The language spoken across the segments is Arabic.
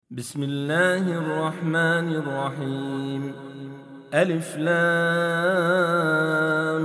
بسم الله الرحمن الرحيم. ألف لام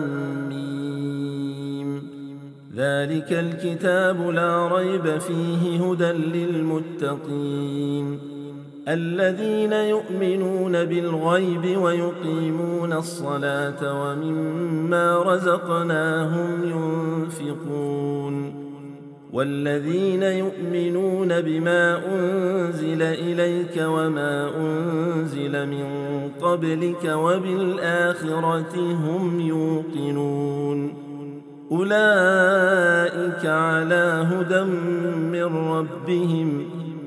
ميم. ذلك الكتاب لا ريب فيه هدى للمتقين الذين يؤمنون بالغيب ويقيمون الصلاة ومما رزقناهم ينفقون والذين يؤمنون بما أنزل إليك وما أنزل من قبلك وبالآخرة هم يوقنون أولئك على هدى من ربهم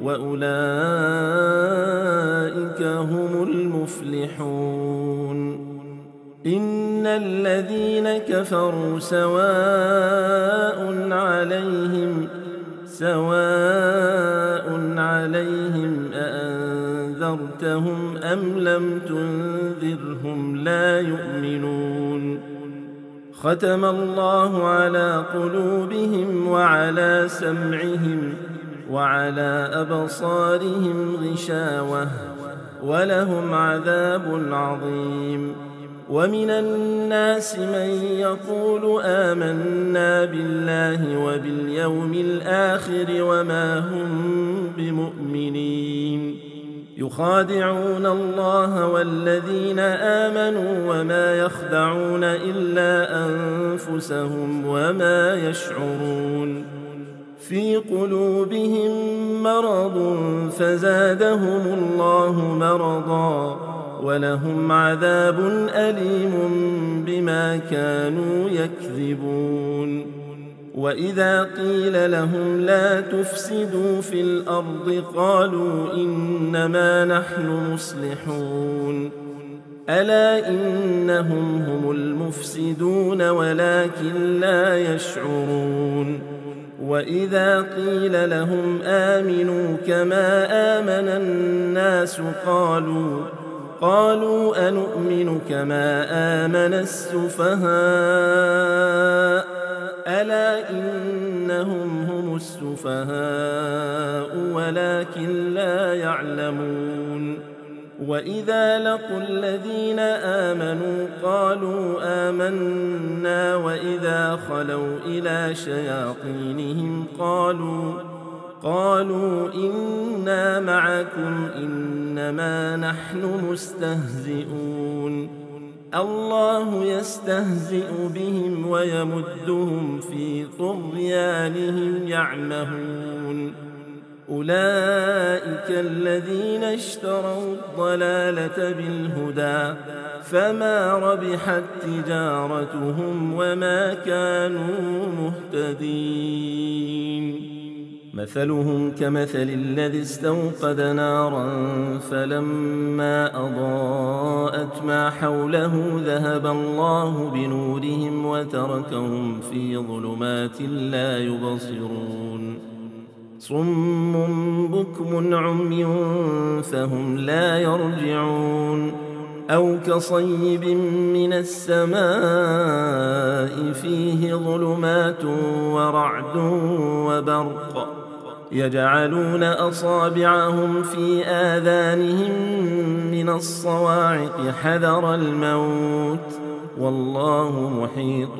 وأولئك هم المفلحون إن الذين كفروا سواء عليهم أأنذرتهم أم لم تنذرهم لا يؤمنون ختم الله على قلوبهم وعلى سمعهم وعلى أبصارهم غشاوة ولهم عذاب عظيم ومن الناس من يقول آمنا بالله وباليوم الآخر وما هم بمؤمنين يخادعون الله والذين آمنوا وما يخدعون إلا أنفسهم وما يشعرون في قلوبهم مرض فزادهم الله مرضا ولهم عذاب أليم بما كانوا يكذبون وإذا قيل لهم لا تفسدوا في الأرض قالوا إنما نحن مصلحون ألا إنهم هم المفسدون ولكن لا يشعرون وإذا قيل لهم آمنوا كما آمن الناس قالوا أنؤمن كما آمن السفهاء ألا إنهم هم السفهاء ولكن لا يعلمون وإذا لقوا الذين آمنوا قالوا آمنا وإذا خلوا إلى شياطينهم قالوا إنا معكم إنما نحن مستهزئون الله يستهزئ بهم ويمدهم في طغيانهم يعمهون أولئك الذين اشتروا الضلالة بالهدى فما ربحت تجارتهم وما كانوا مهتدين مثلهم كمثل الذي استوقد نارا فلما أضاءت ما حوله ذهب الله بنورهم وتركهم في ظلمات لا يبصرون صم بكم عمي فهم لا يرجعون أو كصيب من السماء فيه ظلمات ورعد وبرق يجعلون أصابعهم في آذانهم من الصواعق حذر الموت والله محيط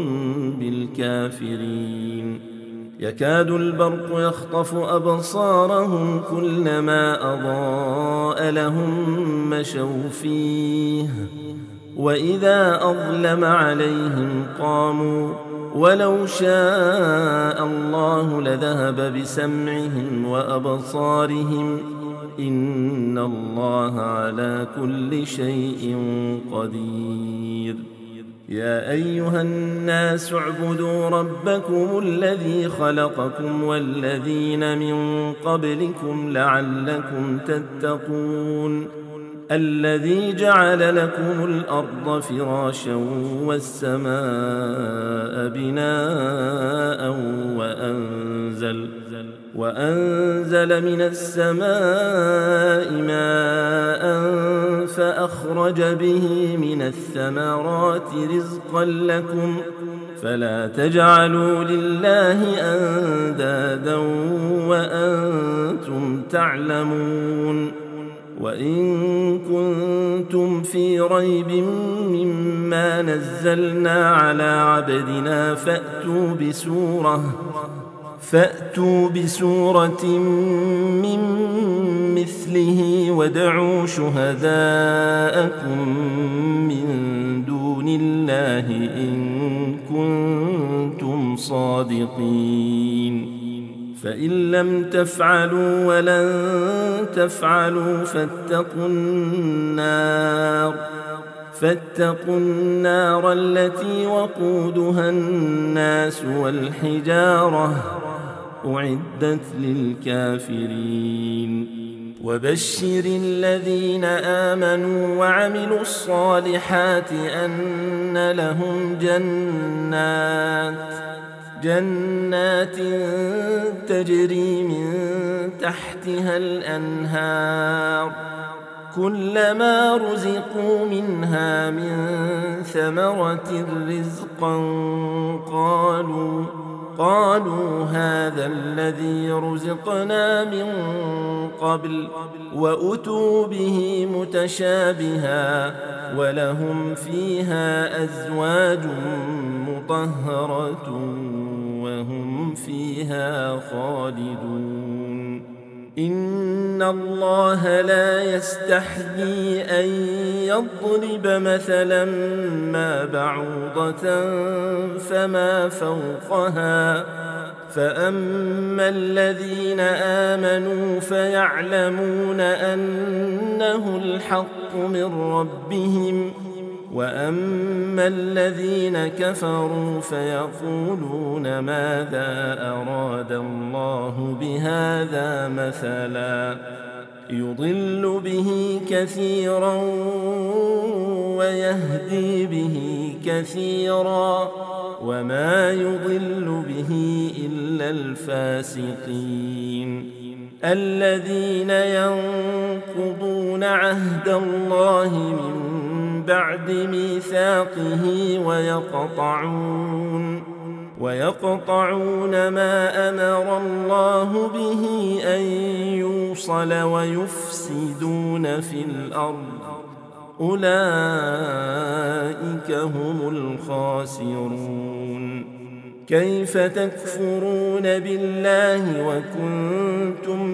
بالكافرين يكاد البرق يخطف أبصارهم كلما أضاء لهم مشوا فيه وإذا أظلم عليهم قاموا ولو شاء الله لذهب بسمعهم وأبصارهم إن الله على كل شيء قدير يا أيها الناس اعبدوا ربكم الذي خلقكم والذين من قبلكم لعلكم تتقون الذي جعل لكم الأرض فراشا والسماء بناء وأنزل من السماء ماء فأخرج به من الثمرات رزقا لكم فلا تجعلوا لله أندادا وأنتم تعلمون وإن كنتم في ريب مما نزلنا على عبدنا فأتوا بسورة من مثله وادعوا شهداءكم من دون الله إن كنتم صادقين فإن لم تفعلوا ولن تفعلوا فاتقوا النار التي وقودها الناس والحجارة أعدت للكافرين وبشر الذين آمنوا وعملوا الصالحات أن لهم جنات تجري من تحتها الأنهار كلما رزقوا منها من ثمرة رزقا قالوا هذا الذي رزقنا من قبل وأتوا به متشابها ولهم فيها أزواج مطهرة وهم فيها خالدون إن الله لا يستحيي أن يضرب مثلا ما بعوضة فما فوقها فأما الذين آمنوا فيعلمون أنه الحق من ربهم وأما الذين كفروا فيقولون ماذا أراد الله بهذا مثلا يضل به كثيرا ويهدي به كثيرا وما يضل به إلا الفاسقين الذين ينقضون عهد الله من بعد ميثاقه ويقطعون ما أمر الله به أن يوصل ويفسدون في الأرض أولئك هم الخاسرون كيف تكفرون بالله وكنتم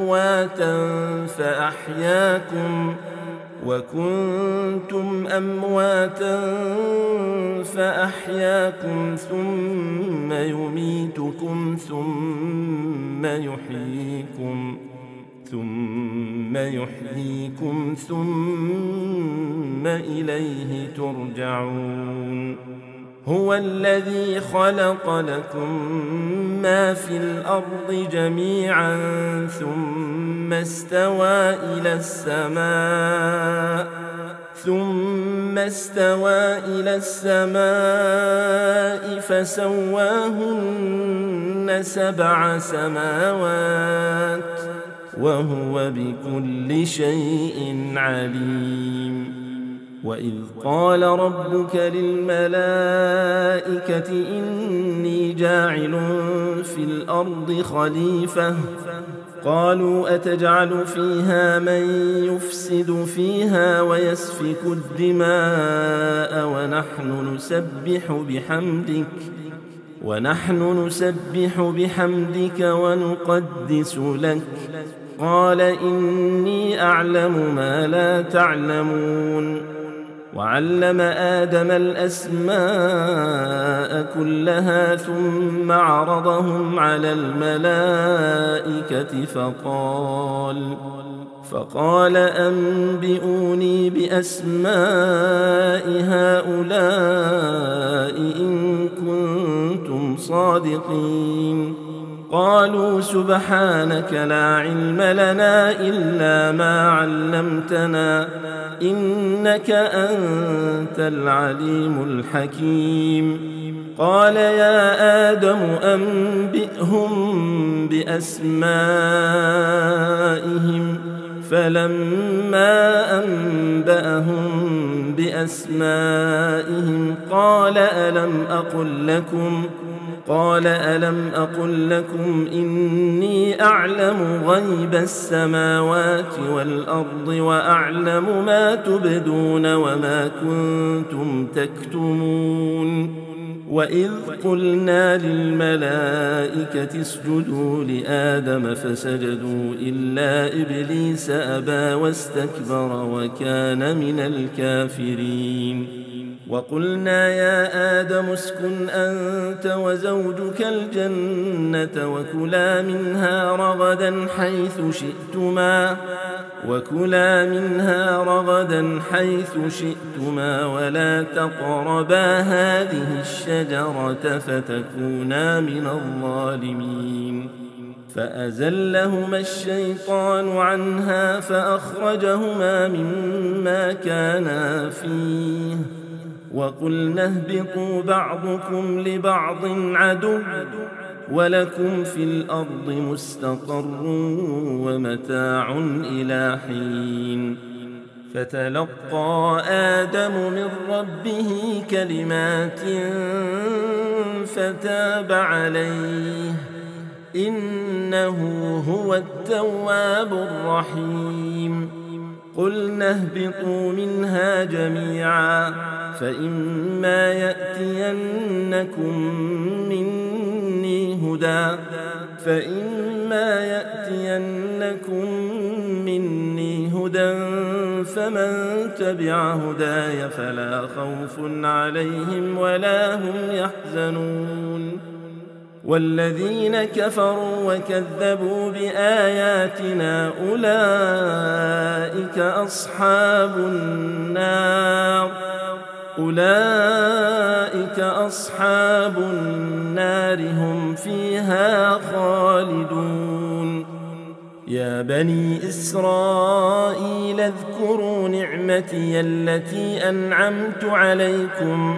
فأحياكم ثم يميتكم ثم يحييكم ثم إليه ترجعون هو الذي خلق لكم ما في الأرض جميعا ثم استوى إلى السماء فسواهن 7 سماوات وهو بكل شيء عليم وإذ قال ربك للملائكة إني جاعل في الأرض خليفة قالوا أتجعل فيها من يفسد فيها ويسفك الدماء ونحن نسبح بحمدك ونقدس لك قال إني أعلم ما لا تعلمون وعلم آدم الأسماء كلها ثم عرضهم على الملائكة فقال أنبئوني بأسماء هؤلاء إن كنتم صادقين قالوا سبحانك لا علم لنا إلا ما علمتنا إنك أنت العليم الحكيم قال يا آدم أنبئهم بأسمائهم فلما أنبأهم بأسمائهم قال ألم أقل لكم إني أعلم غيب السماوات والأرض وأعلم ما تبدون وما كنتم تكتمون وإذ قلنا للملائكة اسجدوا لآدم فسجدوا إلا إبليس أبى واستكبر وكان من الكافرين وقلنا يا آدم اسكن أنت وزوجك الجنة وكلا منها رغدا حيث شئتما ولا تقربا هذه الشجرة فتكونا من الظالمين فأزلهما الشيطان عنها فأخرجهما مما كانا فيه وقلنا اهبطوا بعضكم لبعض عدو ولكم في الأرض مستقر ومتاع إلى حين فتلقى آدم من ربه كلمات فتاب عليه إنه هو التواب الرحيم قلنا اهبطوا منها جميعا فإما يأتينكم مني هدى فمن تبع هداي فلا خوف عليهم ولا هم يحزنون والذين كفروا وكذبوا بآياتنا أولئك أصحاب النار هم فيها خالدون يا بني إسرائيل اذكروا نعمتي التي أنعمت عليكم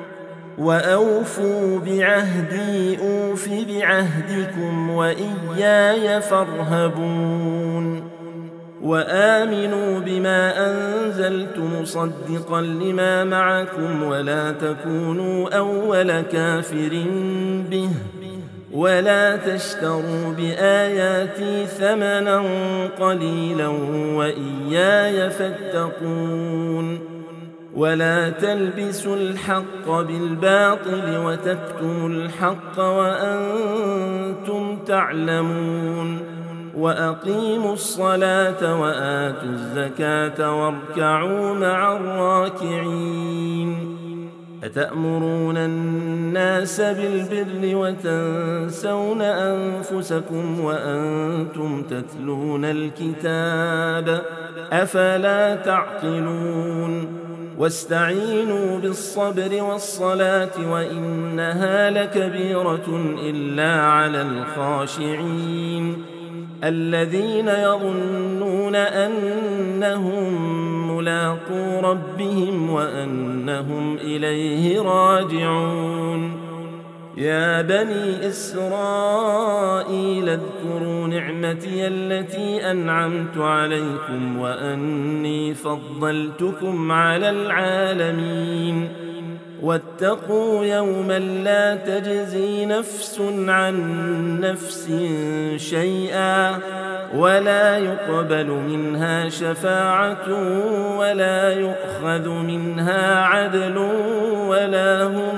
وأوفوا بعهدي أوف بعهدكم وإياي فارهبون وآمنوا بما أنزلت مصدقا لما معكم ولا تكونوا أول كافر به ولا تشتروا بآياتي ثمنا قليلا وإياي فاتقون ولا تلبسوا الحق بالباطل وتكتموا الحق وأنتم تعلمون وأقيموا الصلاة وآتوا الزكاة واركعوا مع الراكعين أتأمرون الناس بالبر وتنسون أنفسكم وأنتم تتلون الكتاب أفلا تعقلون واستعينوا بالصبر والصلاة وإنها لكبيرة إلا على الخاشعين الذين يظنون أنهم ملاقو ربهم وأنهم إليه راجعون يا بني إسرائيل اذكروا نعمتي التي أنعمت عليكم وأني فضلتكم على العالمين واتقوا يوما لا تجزي نفس عن نفس شيئا ولا يقبل منها شفاعة ولا يؤخذ منها عدل ولا هم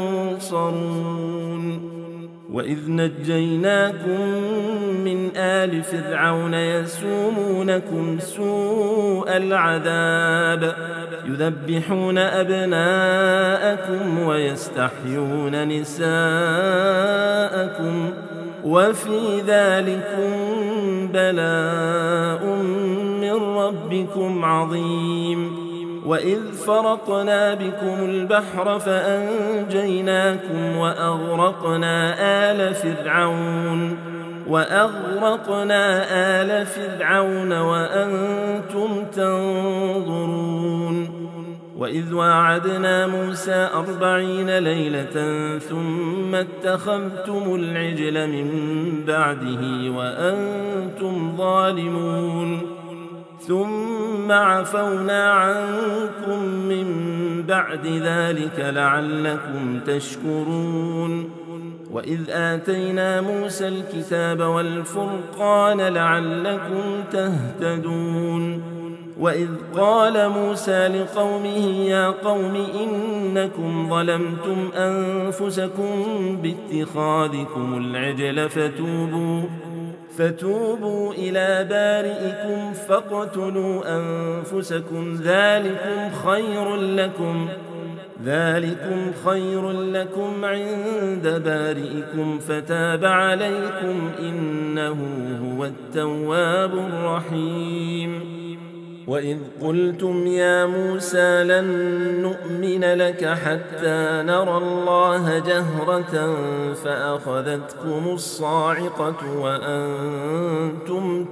ينصرون وإذ نجيناكم من آل فرعون يسومونكم سوء العذاب يذبحون أبناءكم ويستحيون نساءكم وفي ذلكم بلاء من ربكم عظيم وإذ فرقنا بكم البحر فأنجيناكم وأغرقنا آل فرعون وأنتم تنظرون وإذ واعدنا موسى 40 ليلة ثم اتخذتم العجل من بعده وأنتم ظالمون ثم عفونا عنكم من بعد ذلك لعلكم تشكرون وإذ آتينا موسى الكتاب والفرقان لعلكم تهتدون وإذ قال موسى لقومه يا قوم إنكم ظلمتم أنفسكم باتخاذكم العجل فتوبوا إلى بارئكم فاقتلوا أنفسكم ذلكم خير لكم عند بارئكم فتاب عليكم إنه هو التواب الرحيم وإذ قلتم يا موسى لن نؤمن لك حتى نرى الله جهرة فأخذتكم الصاعقة وأنتم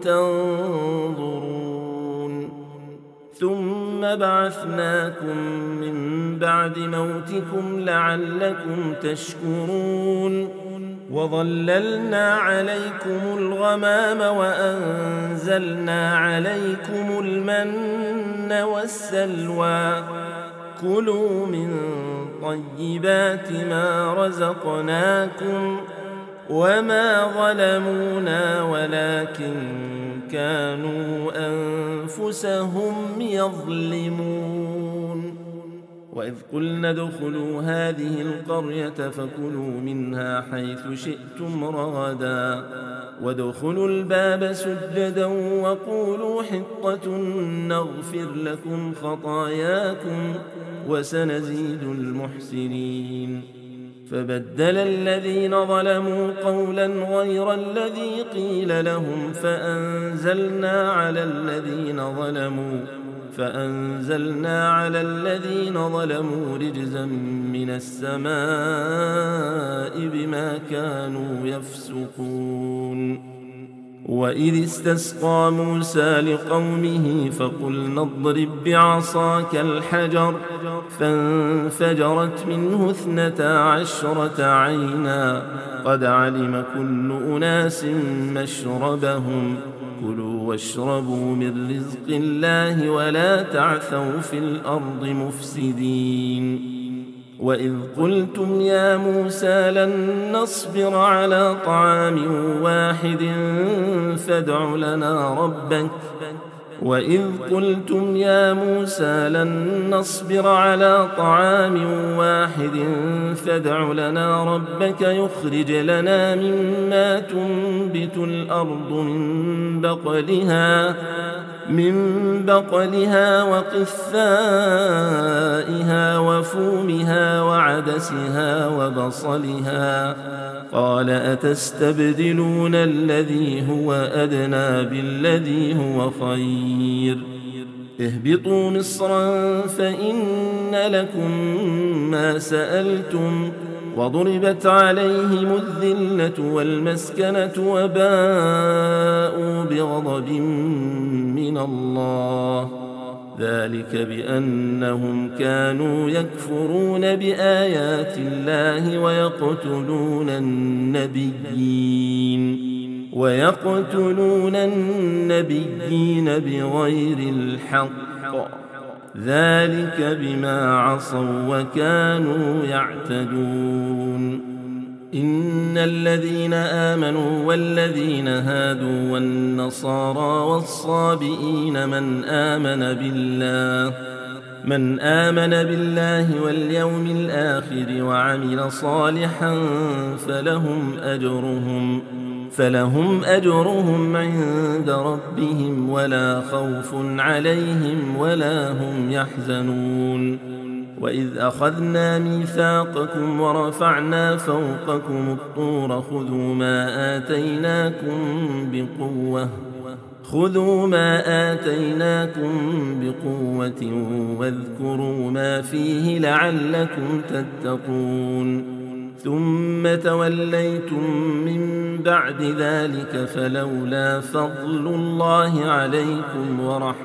تنظرون ثم بعثناكم من بعد موتكم لعلكم تشكرون وظللنا عليكم الغمام وأنزلنا عليكم المن والسلوى كلوا من طيبات ما رزقناكم وما ظلمونا ولكن كانوا أنفسهم يظلمون وإذ قلنا ادخلوا هذه القرية فكلوا منها حيث شئتم رغدا وادخلوا الباب سجدا وقولوا حطة نغفر لكم خطاياكم وسنزيد المحسنين فبدل الذين ظلموا قولا غير الذي قيل لهم فأنزلنا على الذين ظلموا رجزا من السماء بما كانوا يفسقون وإذ استسقى موسى لقومه فقلنا اضرب بعصاك الحجر فانفجرت منه 12 عينا قد علم كل أناس مشربهم كلوا واشربوا من رزق الله ولا تعثوا في الأرض مفسدين وإذ قلتم يا موسى لن نصبر على طعام واحد فادع لنا ربك يخرج لنا مما تنبت الأرض من بقلها وقثائها وفومها وعدسها وبصلها قال أتستبدلون الذي هو أدنى بالذي هو خير اهبطوا مصرا فإن لكم ما سألتم وضربت عليهم الذلة والمسكنة وباءوا بغضب من الله ذلك بأنهم كانوا يكفرون بآيات الله ويقتلون النبيين بغير الحق ذلك بما عصوا وكانوا يعتدون إن الذين آمنوا والذين هادوا والنصارى والصابئين من آمن بالله واليوم الآخر وعمل صالحا فلهم أجرهم عند ربهم ولا خوف عليهم ولا هم يحزنون وإذ أخذنا ميثاقكم ورفعنا فوقكم الطور خذوا ما آتيناكم بقوة واذكروا ما فيه لعلكم تتقون ثم توليتم من بعد ذلك فلولا فضل الله عليكم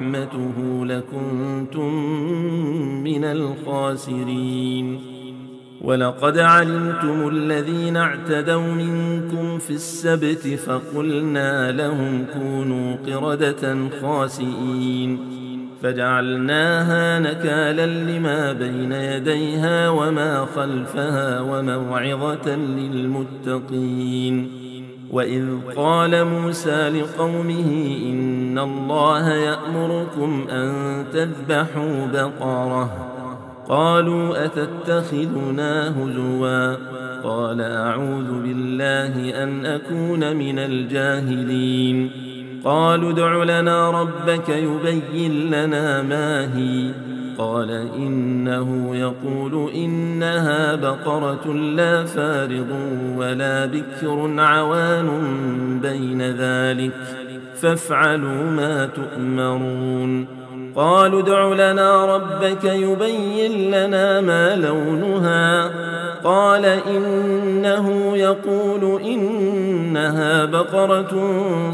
ورحمته لكنتم من الخاسرين ولقد علمتم الذين اعتدوا منكم في السبت فقلنا لهم كونوا قردة خاسئين فجعلناها نكالا لما بين يديها وما خلفها وموعظة للمتقين. وإذ قال موسى لقومه إن الله يأمركم أن تذبحوا بقرة قالوا أتتخذنا هزوا قال أعوذ بالله أن أكون من الجاهلين. قالوا ادع لنا ربك يبين لنا ما هي قال إنه يقول إنها بقرة لا فارض ولا بكر عوان بين ذلك فافعلوا ما تؤمرون. قالوا ادع لنا ربك يبين لنا ما لونها قال إنه يقول إنها بقرة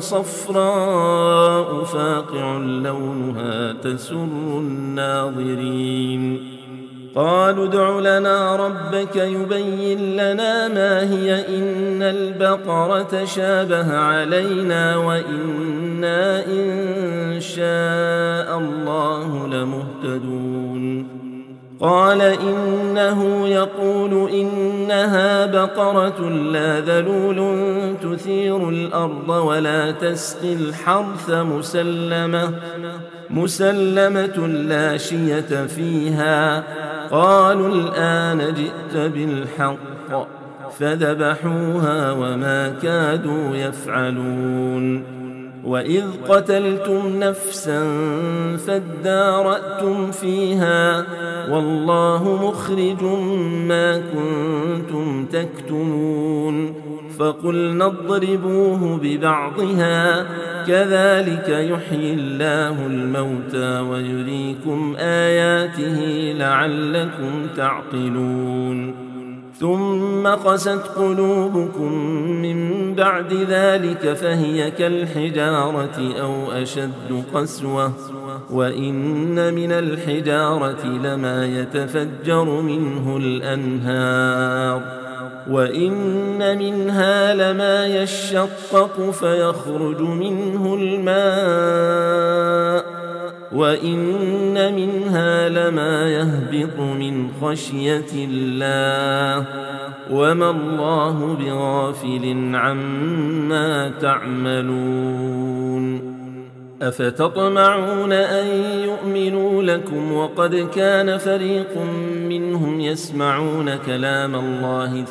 صفراء فاقع لونها تسر الناظرين. قالوا ادع لنا ربك يبين لنا ما هي إن البقرة شابه علينا وإنا إن شاء الله لمهتدون. قال إنه يقول إنها بقرة لا ذلول تثير الأرض ولا تسقي الحرث مسلمة لا شية فيها. قالوا الآن جئت بالحق فذبحوها وما كادوا يفعلون. وإذ قتلتم نفسا فادارأتم فيها والله مخرج ما كنتم تكتمون. فقلنا اضربوه ببعضها كذلك يحيي الله الموتى ويريكم آياته لعلكم تعقلون. ثم قست قلوبكم من بعد ذلك فهي كالحجارة أو أشد قسوة وإن من الحجارة لما يتفجر منه الأنهار وإن منها لما يشقق فيخرج منه الماء وإن منها لما يهبط من خشية الله وما الله بغافل عما تعملون. أفتطمعون أن يؤمنوا لكم وقد كان فريق منهم يسمعون كلام الله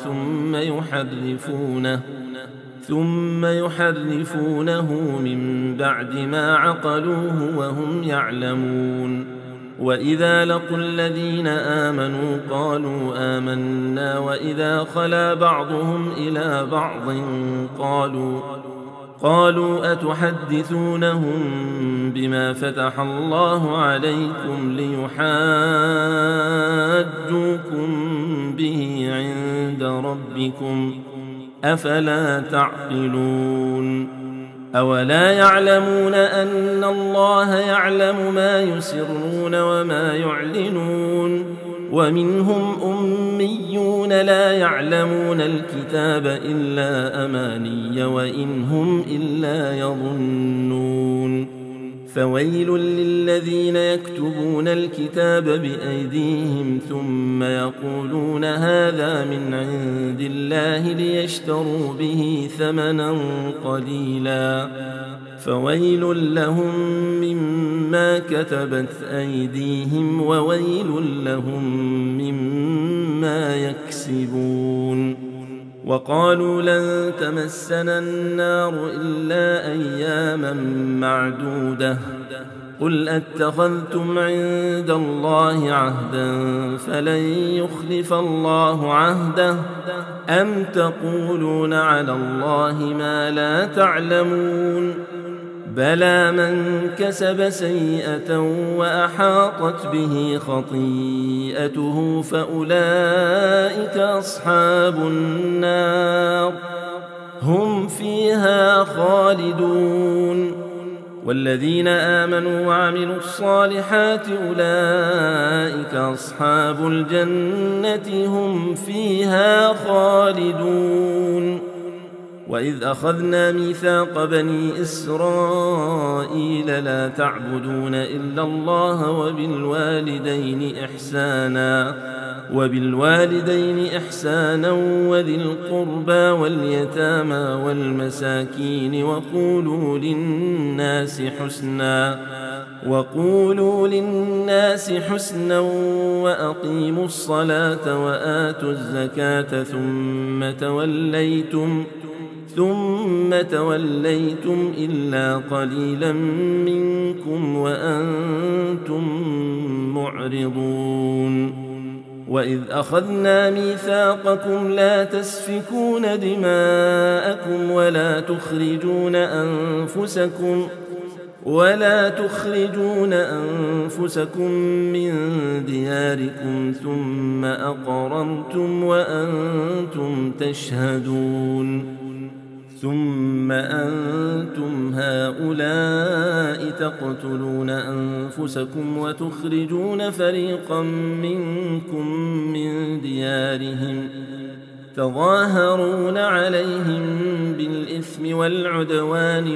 ثم يحرفونه من بعد ما عقلوه وهم يعلمون. وإذا لقوا الذين آمنوا قالوا آمنا وإذا خلا بعضهم إلى بعض قالوا أتحدثونهم بما فتح الله عليكم ليحاجوكم به عند ربكم أفلا تعقلون. أولا يعلمون أن الله يعلم ما يسرون وما يعلنون. ومنهم أميون لا يعلمون الكتاب إلا أماني وإن هم إلا يظنون. فويل للذين يكتبون الكتاب بأيديهم ثم يقولون هذا من عند الله ليشتروا به ثمنا قليلا فويل لهم مما كتبت أيديهم وويل لهم مما يكسبون. وقالوا لن تمسنا النار إلا أياما معدودة قل أتخذتم عند الله عهدا فلن يخلف الله عهده أم تقولون على الله ما لا تعلمون. بلى من كسب سيئة وأحاطت به خطيئته فأولئك أصحاب النار هم فيها خالدون. والذين آمنوا وعملوا الصالحات أولئك أصحاب الجنة هم فيها خالدون. وإذ أخذنا ميثاق بني إسرائيل لا تعبدون إلا الله وبالوالدين إحسانا وذي القربى واليتامى والمساكين وقولوا للناس حسنا وأقيموا الصلاة وآتوا الزكاة ثم توليتم إلا قليلا منكم وأنتم معرضون. وإذ أخذنا ميثاقكم لا تسفكون دماءكم ولا تخرجون أنفسكم من دياركم ثم أقررتم وأنتم تشهدون. ثم أنتم هؤلاء تقتلون أنفسكم وتخرجون فريقا منكم من ديارهم تظاهرون عليهم بالإثم والعدوان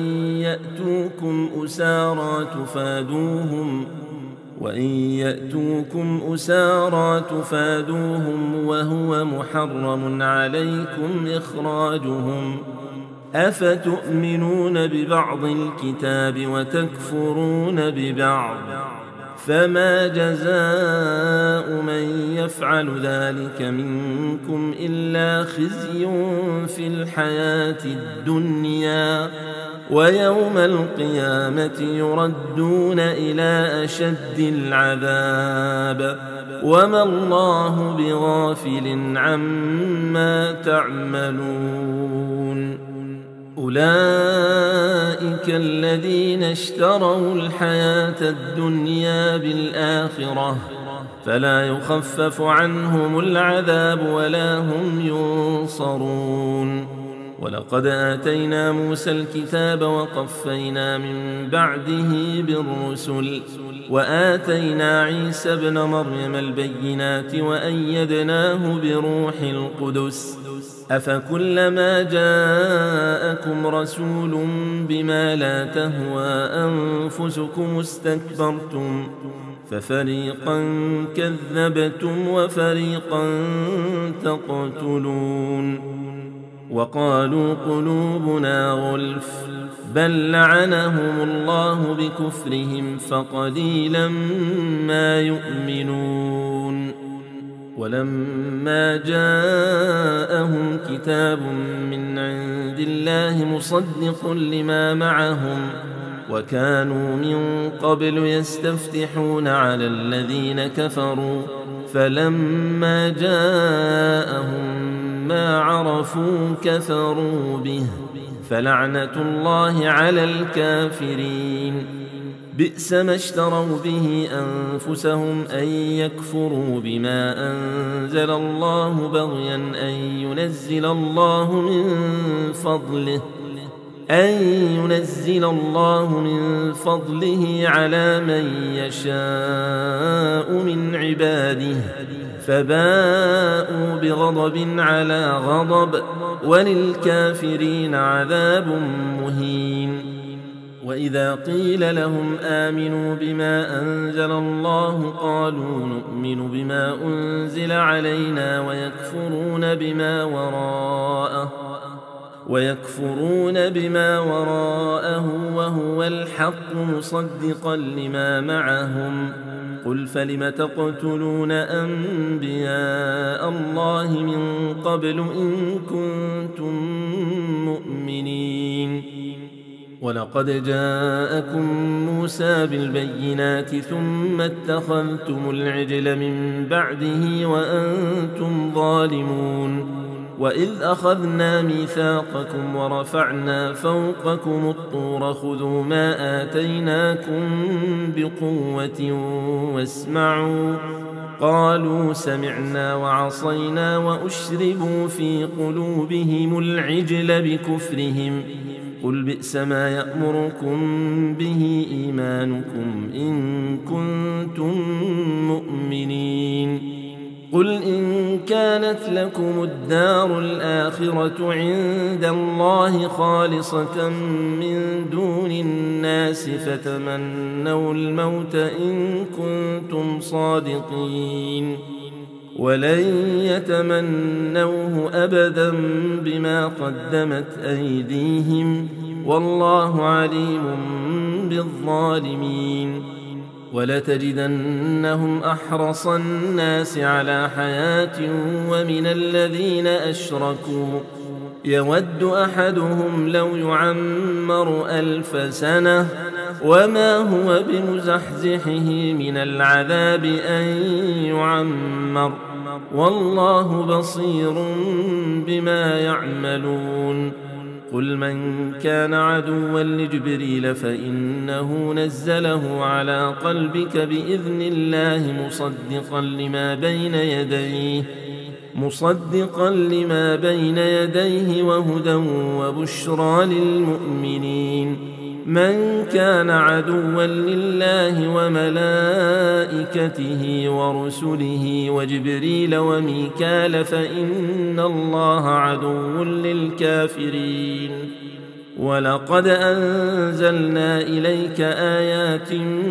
وإن يأتوكم أسارى تفادوهم وهو محرم عليكم إخراجهم. أفتؤمنون ببعض الكتاب وتكفرون ببعض؟ فما جزاء من يفعل ذلك منكم إلا خزي في الحياة الدنيا ويوم القيامة يردون إلى أشد العذاب وما الله بغافل عما تعملون. أولئك الذين اشتروا الحياة الدنيا بالآخرة فلا يخفف عنهم العذاب ولا هم ينصرون. ولقد آتينا موسى الكتاب وقفينا من بعده بالرسل وآتينا عيسى ابن مريم البينات وأيدناه بروح القدس. أفكلما جاءكم رسول بما لا تهوى أنفسكم استكبرتم ففريقا كذبتم وفريقا تقتلون. وقالوا قلوبنا غلف بل لعنهم الله بكفرهم فقليلا ما يؤمنون. ولما جاءهم كتاب من عند الله مصدق لما معهم وكانوا من قبل يستفتحون على الذين كفروا فلما جاءهم ما عرفوا كفروا به فلعنة الله على الكافرين. بئس ما اشتروا به أنفسهم أن يكفروا بما أنزل الله بغيا أن ينزل الله من فضله على من يشاء من عباده فباءوا بغضب على غضب وللكافرين عذاب مهين. وإذا قيل لهم آمنوا بما أنزل الله قالوا نؤمن بما أنزل علينا ويكفرون بما وراءه وهو الحق مصدقا لما معهم. قل فلم تقتلون أنبياء الله من قبل إن كنتم مؤمنين. ولقد جاءكم موسى بالبينات ثم اتخذتم العجل من بعده وأنتم ظالمون. وإذ أخذنا ميثاقكم ورفعنا فوقكم الطور خذوا ما آتيناكم بقوة واسمعوا قالوا سمعنا وعصينا وأشربوا في قلوبهم العجل بكفرهم قل بئس ما يأمركم به إيمانكم إن كنتم مؤمنين. قل إن كانت لكم الدار الآخرة عند الله خالصة من دون الناس فتمنوا الموت إن كنتم صادقين، ولن يتمنوه أبدا بما قدمت أيديهم والله عليم بالظالمين. ولتجدنهم أحرص الناس على حياة ومن الذين أشركوا يود أحدهم لو يعمر 1000 سنة وما هو بمزحزحه من العذاب أن يعمر والله بصير بما يعملون. قل من كان عدوا لجبريل فإنه نزله على قلبك بإذن الله مصدقا لما بين يديه وهدى وبشرى للمؤمنين. من كان عدوا لله وملائكته ورسله وجبريل وميكال فإن الله عدو للكافرين. ولقد أنزلنا إليك آيات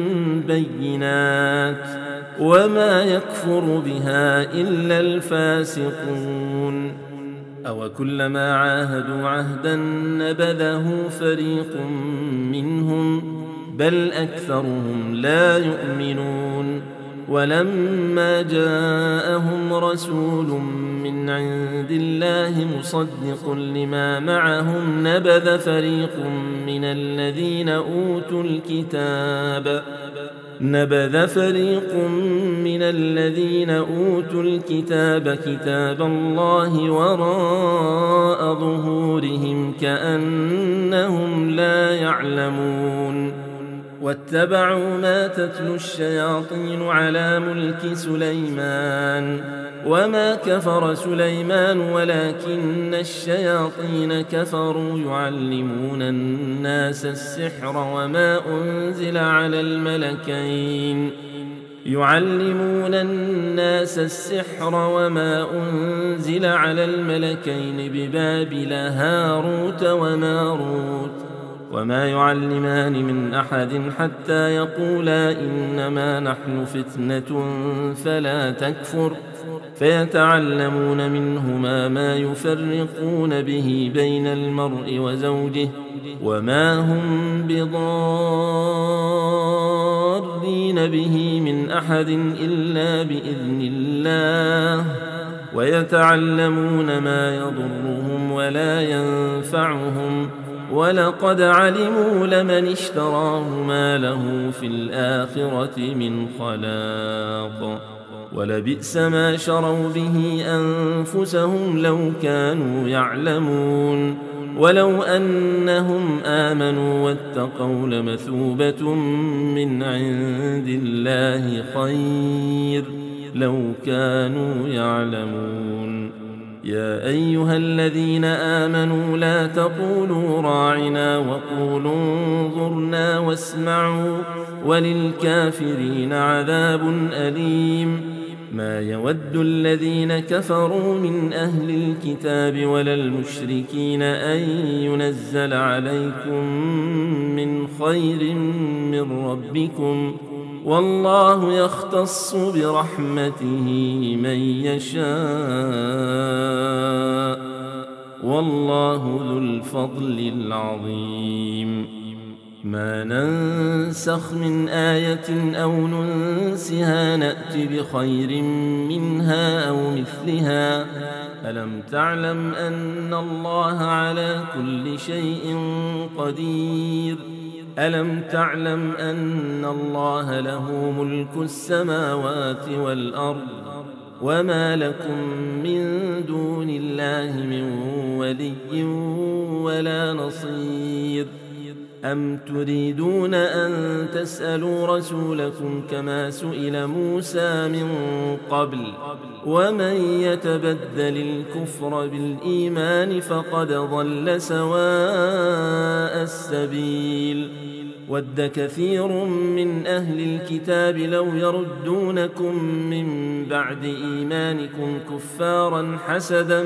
بينات وما يكفر بها إلا الفاسقون. أو كلما عاهدوا عهدا نبذه فريق منهم بل أكثرهم لا يؤمنون. ولما جاءهم رسول من عند الله مصدق لما معهم نبذ فريق من الذين أوتوا الكتاب كتاب الله وراء ظهورهم كأنهم لا يعلمون. واتبعوا ما تتلو الشياطين على ملك سليمان وما كفر سليمان ولكن الشياطين كفروا يعلمون الناس السحر وما أنزل على الملكين ببابل هاروت وماروت وما يعلمان من أحد حتى يقولا إنما نحن فتنة فلا تكفر فيتعلمون منهما ما يفرقون به بين المرء وزوجه وما هم بضارين به من أحد إلا بإذن الله ويتعلمون ما يضرهم ولا ينفعهم ولقد علموا لمن اشتراه ما له في الآخرة من خلاق ولبئس ما شروا به أنفسهم لو كانوا يعلمون. ولو أنهم آمنوا واتقوا لمثوبة من عند الله خير لو كانوا يعلمون. يا أيها الذين آمنوا لا تقولوا راعنا وقولوا انظرنا واسمعوا وللكافرين عذاب أليم. ما يود الذين كفروا من أهل الكتاب ولا المشركين أن ينزل عليكم من خير من ربكم والله يختص برحمته من يشاء والله ذو الفضل العظيم. ما ننسخ من آية أو ننسها نأت بخير منها أو مثلها. ألم تعلم أن الله على كل شيء قدير. ألم تعلم أن الله له ملك السماوات والأرض وما لكم من دون الله من ولي ولا نصير. أم تريدون أن تسألوا رسولكم كما سئل موسى من قبل ومن يتبدل الكفر بالإيمان فقد ضل سواء السبيل ود كثير من أهل الكتاب لو يردونكم من بعد إيمانكم كفارا حسدا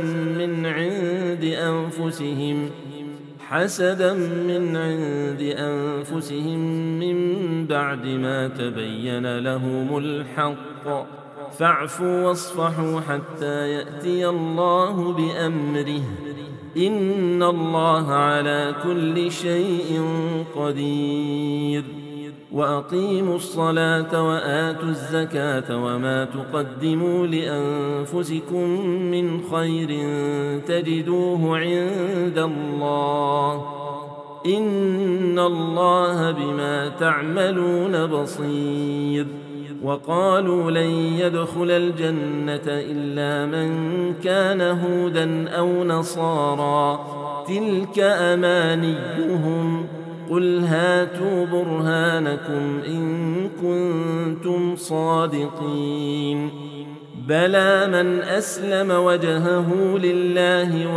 من عند أنفسهم من بعد ما تبين لهم الحق فاعفوا واصفحوا حتى يأتي الله بأمره إن الله على كل شيء قدير وأقيموا الصلاة وآتوا الزكاة وما تقدموا لأنفسكم من خير تجدوه عند الله إن الله بما تعملون بصير وقالوا لن يدخل الجنة إلا من كان هودا أو نصارى تلك أمانيهم قل هاتوا برهانكم إن كنتم صادقين بلى من أسلم وجهه لله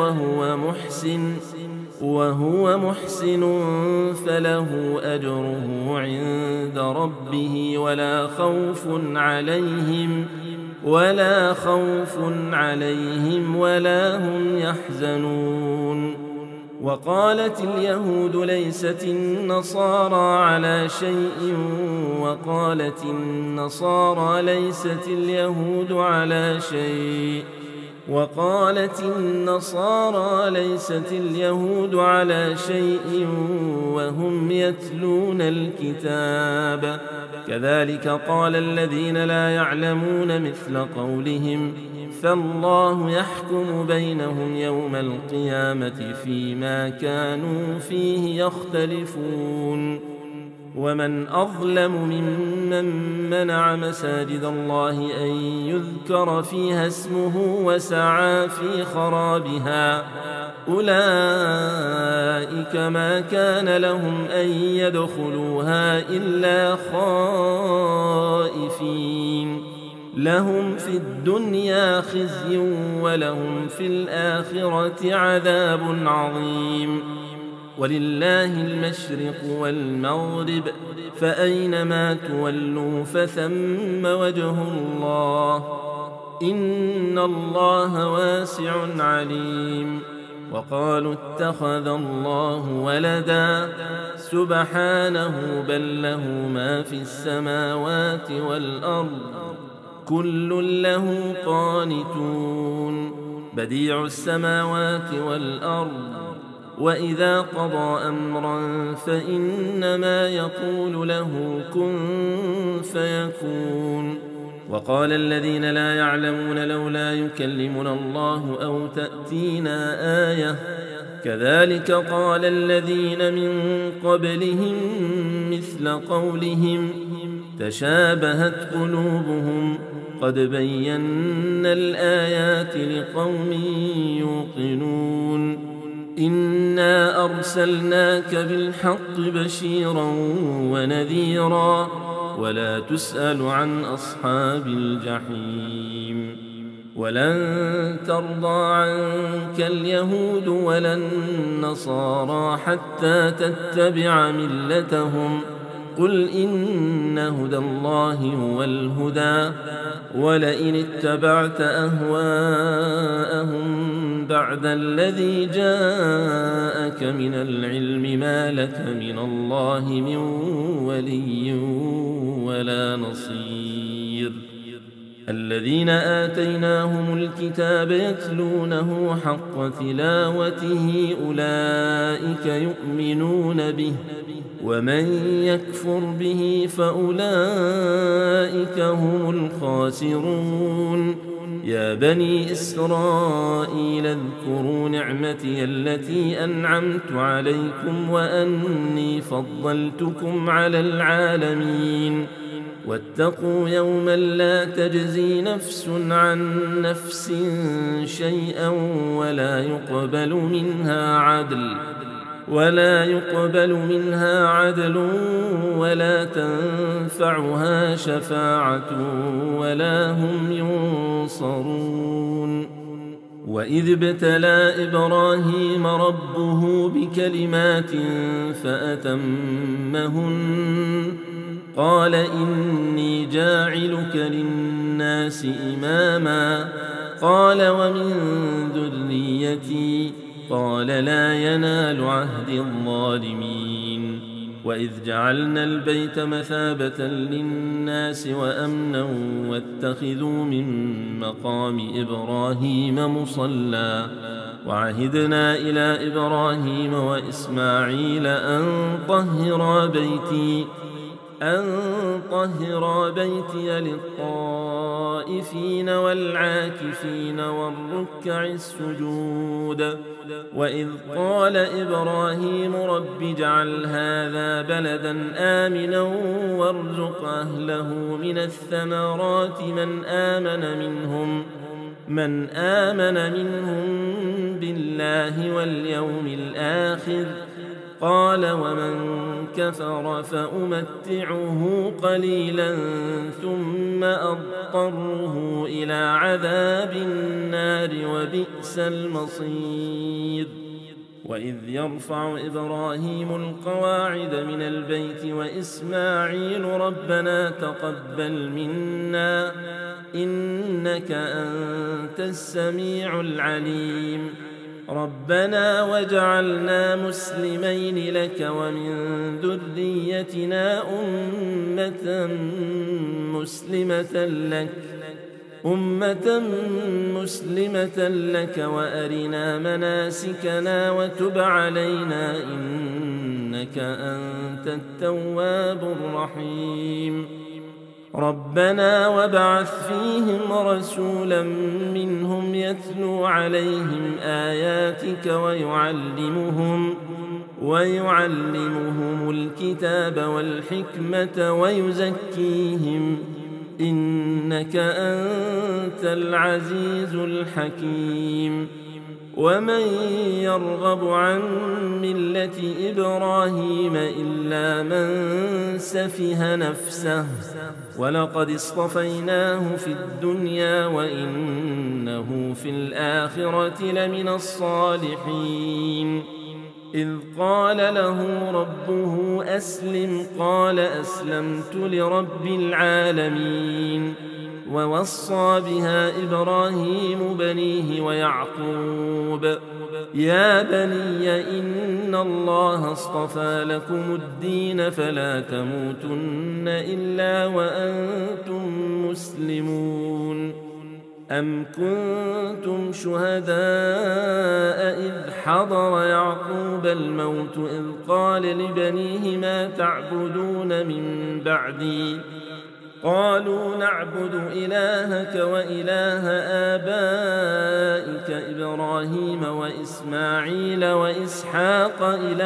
وهو محسن فله أجره عند ربه ولا خوف عليهم ولا هم يحزنون وقالت اليهود ليست النصارى على شيء وقالت النصارى ليست اليهود على شيء وهم يتلون الكتاب كذلك قال الذين لا يعلمون مثل قولهم فالله يحكم بينهم يوم القيامة فيما كانوا فيه يختلفون ومن أظلم ممن منع مساجد الله أن يذكر فيها اسمه وسعى في خرابها أولئك ما كان لهم أن يدخلوها إلا خائفين لهم في الدنيا خزي ولهم في الآخرة عذاب عظيم ولله المشرق والمغرب فأينما تولوا فثم وجه الله إن الله واسع عليم وقالوا اتخذ الله ولدا سبحانه بل له ما في السماوات والأرض كل له قانتون بديع السماوات والأرض وإذا قضى أمرا فإنما يقول له كن فيكون وقال الذين لا يعلمون لولا يكلمنا الله أو تأتينا آية كذلك قال الذين من قبلهم مثل قولهم تشابهت قلوبهم قد بينا الآيات لقوم يوقنون إنا أرسلناك بالحق بشيرا ونذيرا ولا تسأل عن أصحاب الجحيم ولن ترضى عنك اليهود ولا النصارى حتى تتبع ملتهم قل إن هدى الله هو الهدى ولئن اتبعت أهواءهم بعد الذي جاءك من العلم ما لك من الله من ولي ولا نصير الذين آتيناهم الكتاب يتلونه حق تلاوته أولئك يؤمنون به ومن يكفر به فأولئك هم الخاسرون يا بني إسرائيل اذكروا نعمتي التي أنعمت عليكم وأني فضلتكم على العالمين واتقوا يوما لا تجزي نفس عن نفس شيئا ولا يقبل منها عدل ولا يقبل منها عدل ولا تنفعها شفاعة ولا هم ينصرون. وإذ ابتلى إبراهيم ربه بكلمات فأتمهن قال إني جاعلك للناس إماما قال ومن ذريتي قال لا ينال عهد الظالمين. وإذ جعلنا البيت مثابة للناس وأمنا واتخذوا من مقام إبراهيم مصلى وعهدنا إلى إبراهيم وإسماعيل أن طهرا بيتي للطائفين والعاكفين والركع السجود. وإذ قال إبراهيم رب اجعل هذا بلدا آمنا وارزق أهله من الثمرات من آمن منهم بالله واليوم الآخر قال ومن كفر فأمتعه قليلا ثم أضطره إلى عذاب النار وبئس المصير. وإذ يرفع إبراهيم القواعد من البيت وإسماعيل ربنا تقبل منا إنك أنت السميع العليم ربنا وجعلنا مسلمين لك ومن ذريتنا أمة مسلمة لك وأرنا مناسكنا وتب علينا إنك أنت التواب الرحيم ربنا وابعث فيهم رسولا منهم يتلو عليهم آياتك ويعلمهم الكتاب والحكمة ويزكيهم إنك أنت العزيز الحكيم. ومن يرغب عن ملة إبراهيم إلا من سفه نفسه ولقد اصطفيناه في الدنيا وإنه في الآخرة لمن الصالحين. إذ قال له ربه أسلم قال أسلمت لرب العالمين. ووصى بها إبراهيم بنيه ويعقوب يا بني إن الله اصطفى لكم الدين فلا تموتن إلا وأنتم مسلمون. أم كنتم شهداء إذ حضر يعقوب الموت إذ قال لبنيه ما تعبدون من بعدي قالوا نعبد إلهك وإله آبائك إبراهيم وإسماعيل وإسحاق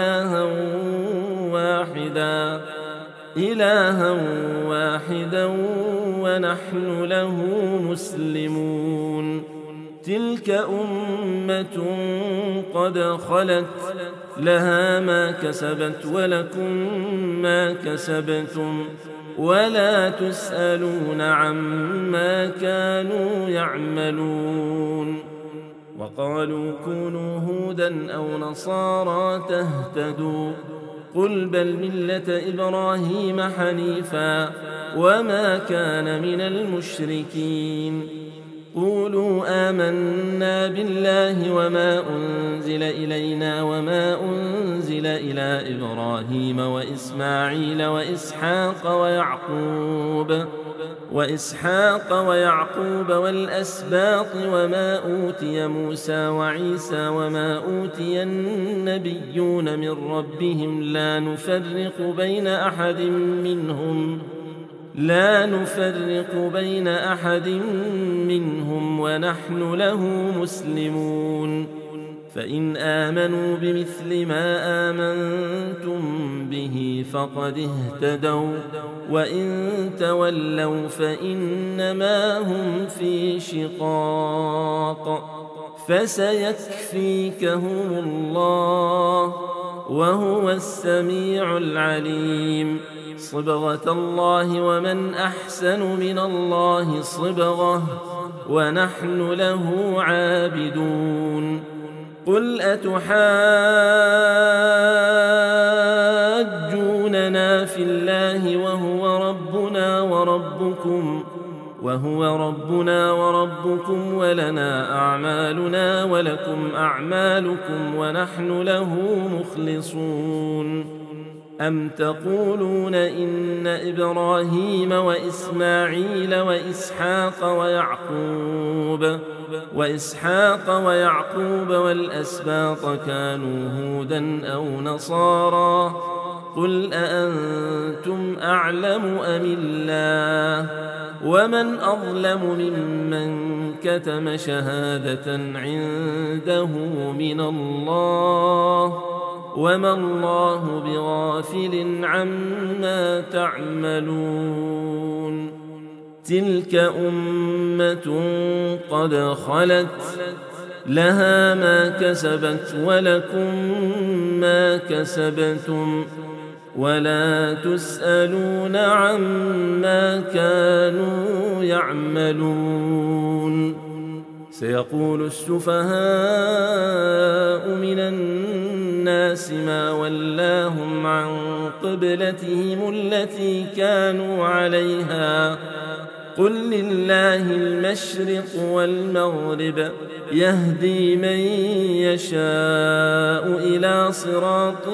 إلها واحدا ونحن له مسلمون. تلك أمة قد خلت لها ما كسبت ولكم ما كسبتم ولا تسألون عما كانوا يعملون. وقالوا كونوا هودا أو نصارى تهتدوا قل بل ملة إبراهيم حنيفا وما كان من المشركين. قولوا آمنا بالله وما أنزل إلينا وما أنزل إلى إبراهيم وإسماعيل وإسحاق ويعقوب والأسباط وما أوتي موسى وعيسى وما أوتي النبيون من ربهم لا نفرق بين أحد منهم ونحن له مسلمون. فإن آمنوا بمثل ما آمنتم به فقد اهتدوا وإن تولوا فإنما هم في شقاق فسيكفيكهم الله وهو السميع العليم. صبغة الله ومن أحسن من الله صبغة ونحن له عابدون. قل أتحاجوننا في الله وهو ربنا وربكم ولنا أعمالنا ولكم أعمالكم ونحن له مخلصون. أم تقولون إن إبراهيم وإسماعيل وإسحاق ويعقوب والأسباط كانوا هودا أو نصارى؟ قل أأنتم أعلم أم الله؟ ومن أظلم ممن كتم شهادة عنده من الله وما الله بغافل عما تعملون. تلك أمة قد خلت لها ما كسبت ولكم ما كسبتم ولا تسألون عما كانوا يعملون. سيقول السفهاء من الناس ما ولاهم عن قبلتهم التي كانوا عليها قل لله المشرق والمغرب يهدي من يشاء إلى صراط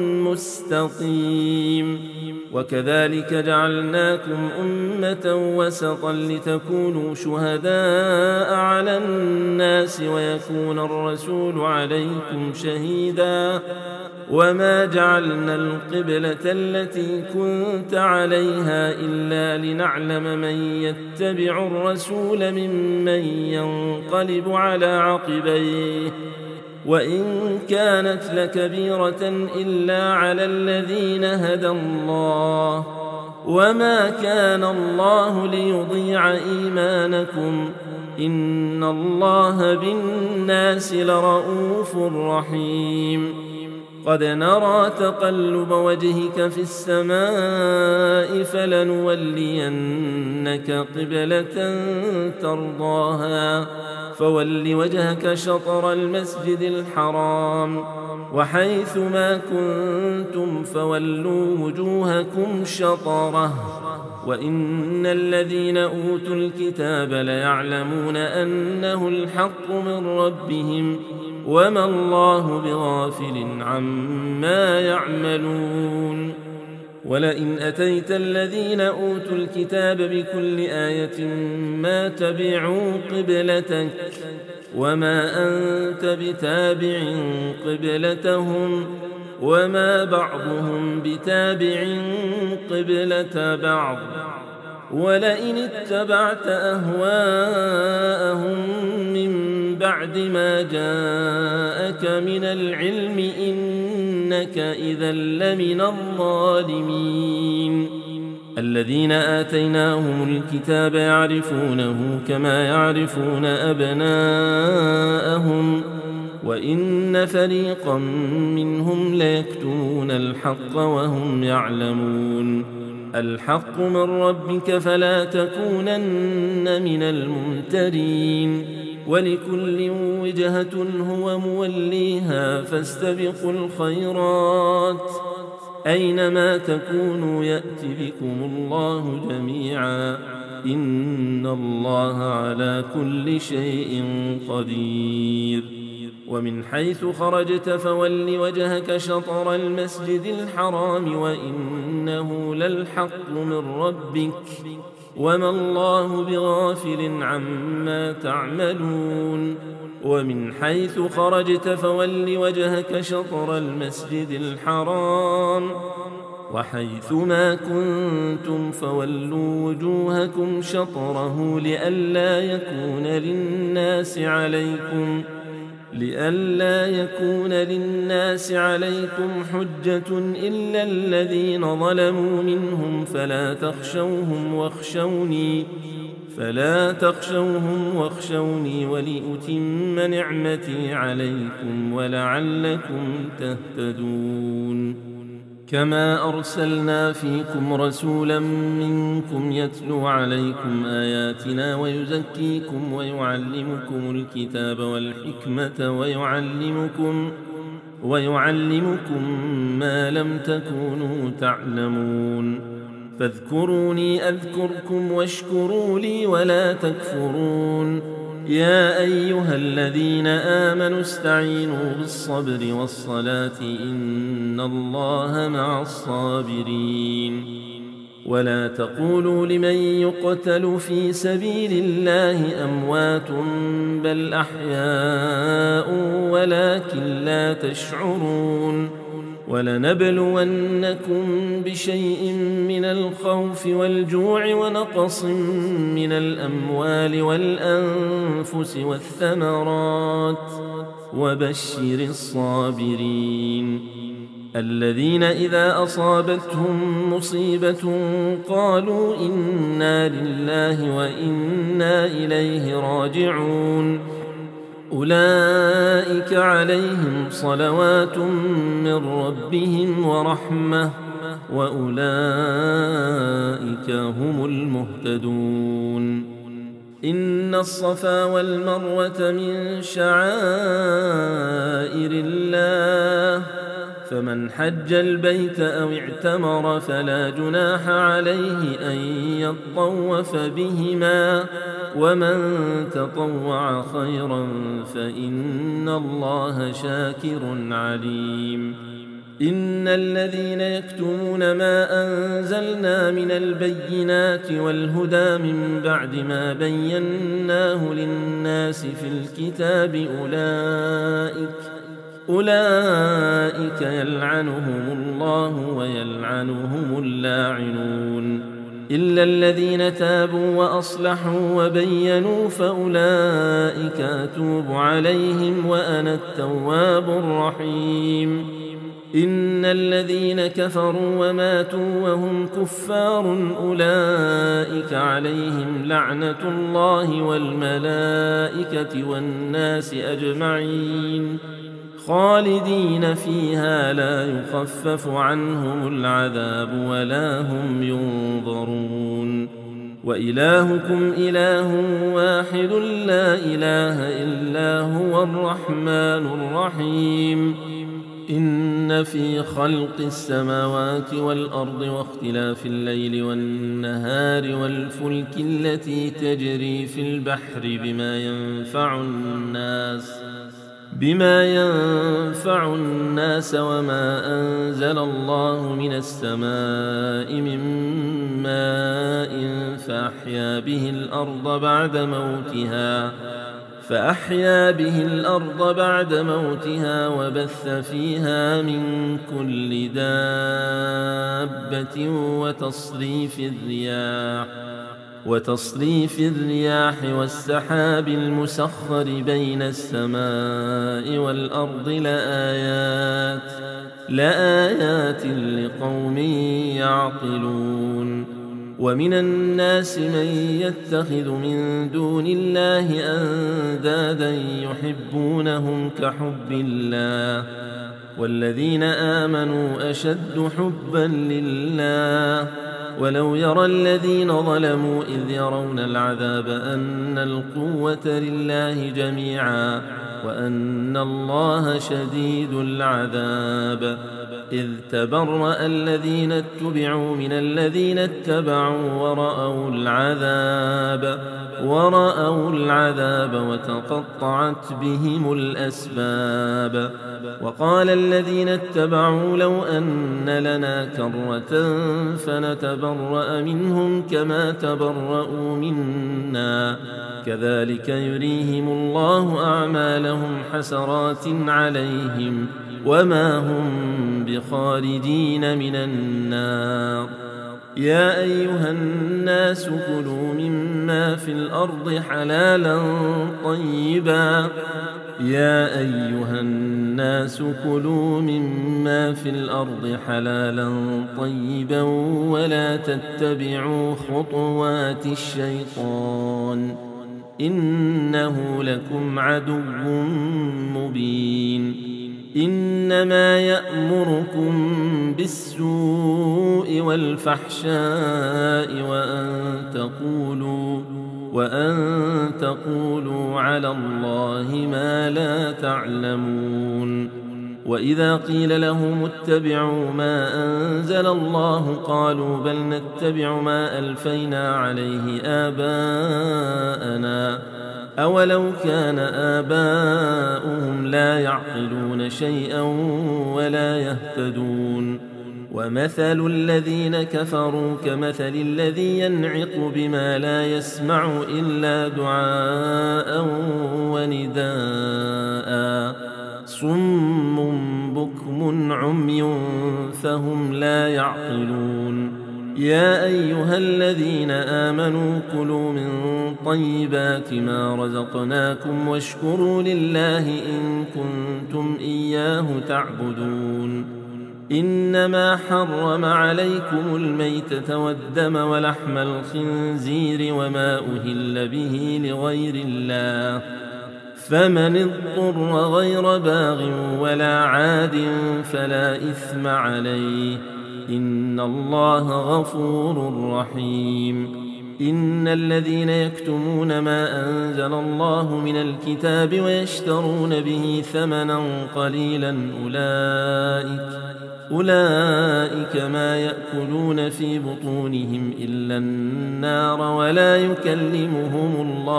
مستقيم. وكذلك جعلناكم أمة وسطا لتكونوا شهداء على الناس ويكون الرسول عليكم شهيدا. وما جعلنا القبلة التي كنت عليها إلا لنعلم من يتبع الرسول ممن ينقلب على عقبيه وإن كانت لكبيرة إلا على الذين هدى الله وما كان الله ليضيع إيمانكم إن الله بالناس لرؤوف رحيم. قد نرى تقلب وجهك في السماء فلنولينك قبلة ترضاها فول وجهك شطر المسجد الحرام وحيث ما كنتم فولوا وجوهكم شطره وإن الذين أوتوا الكتاب ليعلمون أنه الحق من ربهم وما الله بغافل عما يعملون. ولئن أتيت الذين أوتوا الكتاب بكل آية ما تبعوا قبلتك وما أنت بتابع قبلتهم وما بعضهم بتابع قبلة بعض. ولئن اتبعت أهواءهم من بعد ما جاءك من العلم إنك إذا لمن الظالمين. الذين آتيناهم الكتاب يعرفونه كما يعرفون أبناءهم وإن فريقا منهم ليكتمون الحق وهم يعلمون. الحق من ربك فلا تكونن من الممترين ولكل وجهة هو موليها فاستبقوا الخيرات أينما تكونوا يأت بكم الله جميعا إن الله على كل شيء قدير. ومن حيث خرجت فول وجهك شطر المسجد الحرام وإنه للحق من ربك وما الله بغافل عما تعملون. ومن حيث خرجت فول وجهك شطر المسجد الحرام وحيث ما كنتم فولوا وجوهكم شطره لئلا يكون للناس عليكم لئلا يكون للناس عليكم حجة إلا الذين ظلموا منهم فلا تخشوهم واخشوني ولأتم نعمتي عليكم ولعلكم تهتدون. كما أرسلنا فيكم رسولا منكم يتلو عليكم آياتنا ويزكيكم ويعلمكم الكتاب والحكمة ويعلمكم ما لم تكونوا تعلمون. فاذكروني أذكركم واشكروا لي ولا تكفرون. يا أيها الذين آمنوا استعينوا بالصبر والصلاة إن الله مع الصابرين. ولا تقولوا لمن يقتل في سبيل الله أموات بل أحياء ولكن لا تشعرون. ولنبلونكم بشيء من الخوف والجوع ونقص من الأموال والأنفس والثمرات وبشر الصابرين الذين إذا أصابتهم مصيبة قالوا إنا لله وإنا إليه راجعون. أولئك عليهم صلوات من ربهم ورحمة وأولئك هم المهتدون. إن الصفا والمروة من شعائر الله فمن حج البيت أو اعتمر فلا جناح عليه أن يطوف بهما ومن تطوع خيرا فإن الله شاكر عليم. إن الذين يكتمون ما أنزلنا من البينات والهدى من بعد ما بيناه للناس في الكتاب أولئك يلعنهم الله ويلعنهم اللاعنون إلا الذين تابوا وأصلحوا وبينوا فأولئك أتوب عليهم وأنا التواب الرحيم. إن الذين كفروا وماتوا وهم كفار أولئك عليهم لعنة الله والملائكة والناس أجمعين خالدين فيها لا يخفف عنهم العذاب ولا هم ينظرون. وإلهكم إله واحد لا إله إلا هو الرحمن الرحيم. إن في خلق السماوات والأرض واختلاف الليل والنهار والفلك التي تجري في البحر بما ينفع الناس وما أنزل الله من السماء من ماء فأحيا به الأرض بعد موتها وبث فيها من كل دابة وتصريف الرياح والسحاب المسخر بين السماء والأرض لآيات لقوم يعقلون. ومن الناس من يتخذ من دون الله أندادا يحبونهم كحب الله والذين آمنوا أشد حبا لله. ولو يرى الذين ظلموا إذ يرون العذاب أن القوة لله جميعا وأن الله شديد العذاب إذ تبرأ الذين اتبعوا من الذين اتبعوا ورأوا العذاب وتقطعت بهم الأسباب. وقال الذين اتبعوا لو أن لنا كرة فنتبرأ منهم كما تبرأوا منا كذلك يريهم الله أعمالهم حسرات عليهم وما هم بخارجين من النار. يا أيها الناس كلوا مما في الأرض حلالا طيبا يا أيها الناس كلوا مما في الأرض حلالا طيبا ولا تتبعوا خطوات الشيطان إنه لكم عدو مبين إنما يأمركم بالسوء والفحشاء وأن تقولوا على الله ما لا تعلمون وإذا قيل لهم اتبعوا ما أنزل الله قالوا بل نتبع ما ألفينا عليه آباءنا أولو كان آباؤهم لا يعقلون شيئا ولا يهتدون ومثل الذين كفروا كمثل الذي ينعق بما لا يسمع إلا دعاء ونداء صم بكم عمي فهم لا يعقلون يا أيها الذين آمنوا كلوا من طيبات ما رزقناكم واشكروا لله إن كنتم إياه تعبدون إنما حرم عليكم الميتة والدم ولحم الخنزير وما أهل به لغير الله فمن اضطر غير باغ ولا عاد فلا إثم عليه إن الله غفور رحيم إن الذين يكتمون ما أنزل الله من الكتاب ويشترون به ثمنا قليلا أولئك ما يأكلون في بطونهم إلا النار ولا يكلمهم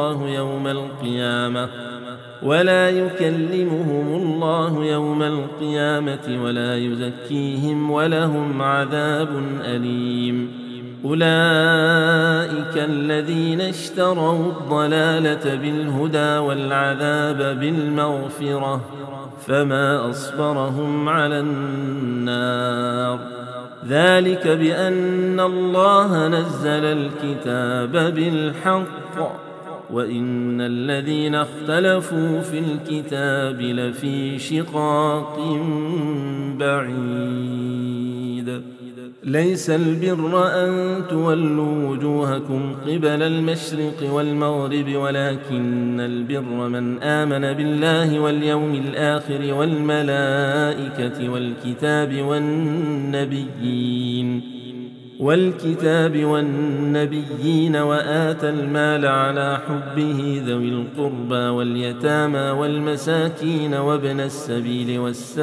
الله يوم القيامة ولا يزكيهم ولهم عذاب أليم أولئك الذين اشتروا الضلالة بالهدى والعذاب بالمغفرة فما أصبرهم على النار ذلك بأن الله نزل الكتاب بالحق وإن الذين اختلفوا في الكتاب لفي شقاق بعيد ليس البر أن تولوا وجوهكم قبل المشرق والمغرب ولكن البر من آمن بالله واليوم الآخر والكتاب والنبيين وآتى المال على حبه ذوي القربى واليتامى والمساكين وابن السبيل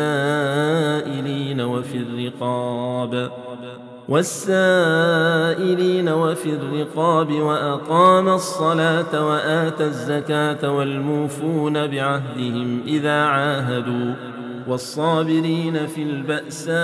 والسائلين وفي الرقاب وأقام الصلاة وآتى الزكاة والموفون بعهدهم إذا عاهدوا والصابرين في البأساء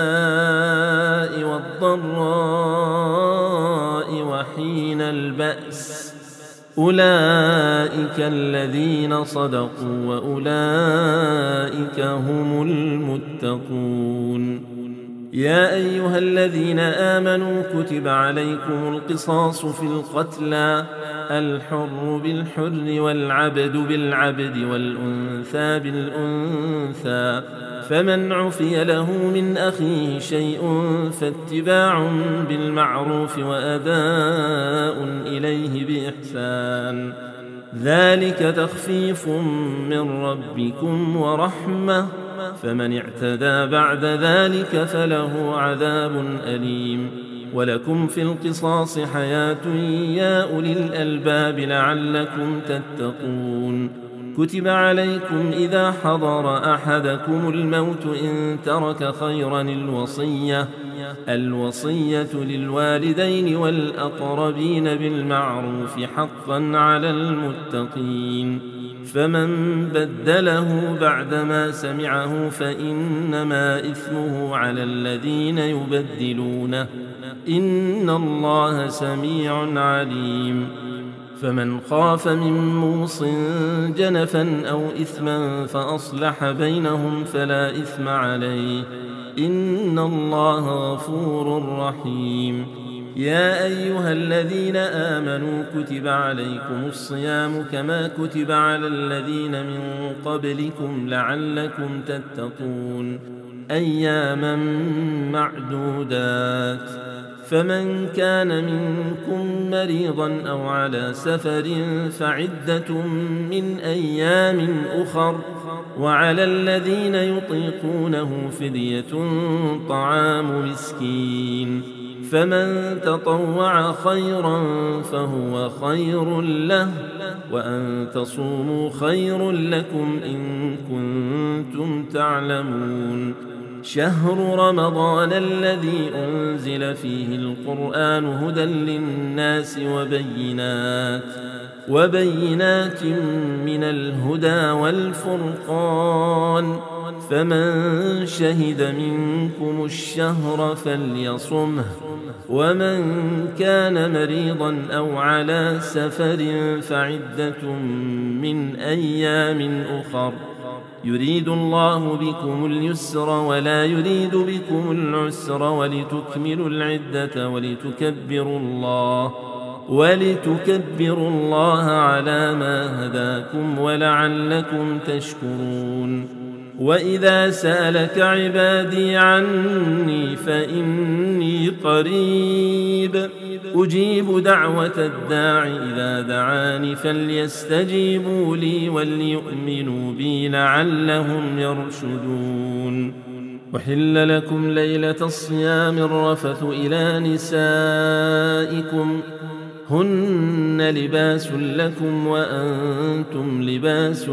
والضراء وحين البأس أولئك الذين صدقوا وأولئك هم المتقون يا أيها الذين آمنوا كتب عليكم القصاص في القتلى الحر بالحر والعبد بالعبد والأنثى بالأنثى فمن عفي له من أخيه شيء فاتباع بالمعروف وأداء إليه بإحسان ذلك تخفيف من ربكم ورحمة فمن اعتدى بعد ذلك فله عذاب أليم ولكم في القصاص حياة يا أولي الألباب لعلكم تتقون كتب عليكم إذا حضر أحدكم الموت إن ترك خيرا الوصية للوالدين والأقربين بالمعروف حقا على المتقين فمن بدله بعدما سمعه فإنما إثمه على الذين يبدلونه إن الله سميع عليم فمن خاف من موص جنفا أو إثما فأصلح بينهم فلا إثم عليه إن الله غفور رحيم يا أيها الذين آمنوا كتب عليكم الصيام كما كتب على الذين من قبلكم لعلكم تتقون أياما معدودات فمن كان منكم مريضا أو على سفر فعدة من أيام أخر وعلى الذين يطيقونه فدية طعام مسكين فمن تطوع خيرا فهو خير له وأن تصوموا خير لكم إن كنتم تعلمون شهر رمضان الذي أنزل فيه القرآن هدى للناس وبينات من الهدى والفرقان فمن شهد منكم الشهر فليصمه ومن كان مريضا أو على سفر فعدة من أيام أخر يريد الله بكم اليسر ولا يريد بكم العسر ولتكملوا العدة ولتكبروا الله على ما هداكم ولعلكم تشكرون وإذا سألك عبادي عني فإني قريب أجيب دعوة الداع إذا دعاني فليستجيبوا لي وليؤمنوا بي لعلهم يرشدون أحل لكم ليلة الصيام الرفث إلى نسائكم هن لباس لكم وأنتم لباس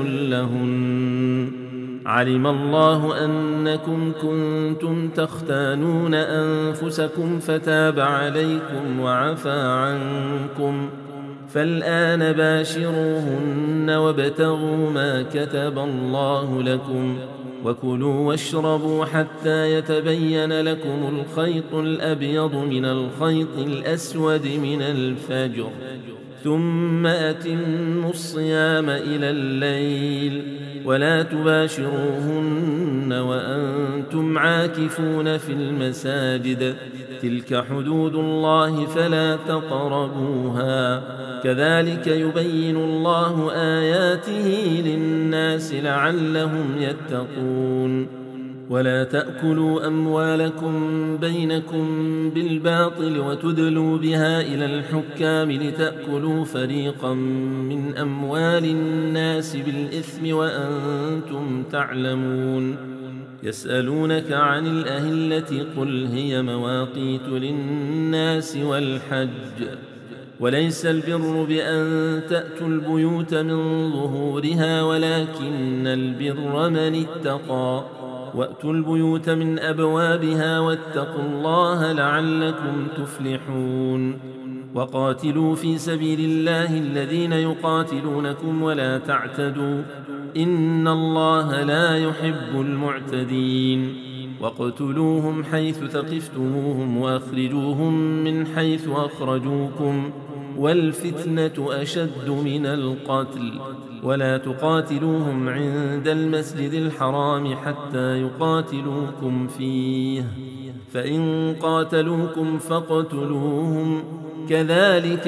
لهن علم الله أنكم كنتم تختانون أنفسكم فتاب عليكم وعفى عنكم فالآن باشروهن وابتغوا ما كتب الله لكم وكلوا واشربوا حتى يتبين لكم الخيط الأبيض من الخيط الأسود من الفجر ثم أتموا الصيام إلى الليل ولا تباشروهن وأنتم عاكفون في المساجد تلك حدود الله فلا تقربوها كذلك يبين الله آياته للناس لعلهم يتقون ولا تأكلوا أموالكم بينكم بالباطل وتدلوا بها إلى الحكام لتأكلوا فريقا من أموال الناس بالإثم وأنتم تعلمون يسألونك عن الأهلة قل هي مواقيت للناس والحج وليس البر بأن تأتوا البيوت من ظهورها ولكن البر من اتقى وأتوا البيوت من أبوابها واتقوا الله لعلكم تفلحون وقاتلوا في سبيل الله الذين يقاتلونكم ولا تعتدوا إن الله لا يحب المعتدين واقتلوهم حيث ثقفتموهم وأخرجوهم من حيث أخرجوكم والفتنة أشد من القتل ولا تقاتلوهم عند المسجد الحرام حتى يقاتلوكم فيه فإن قاتلوكم فاقتلوهم كذلك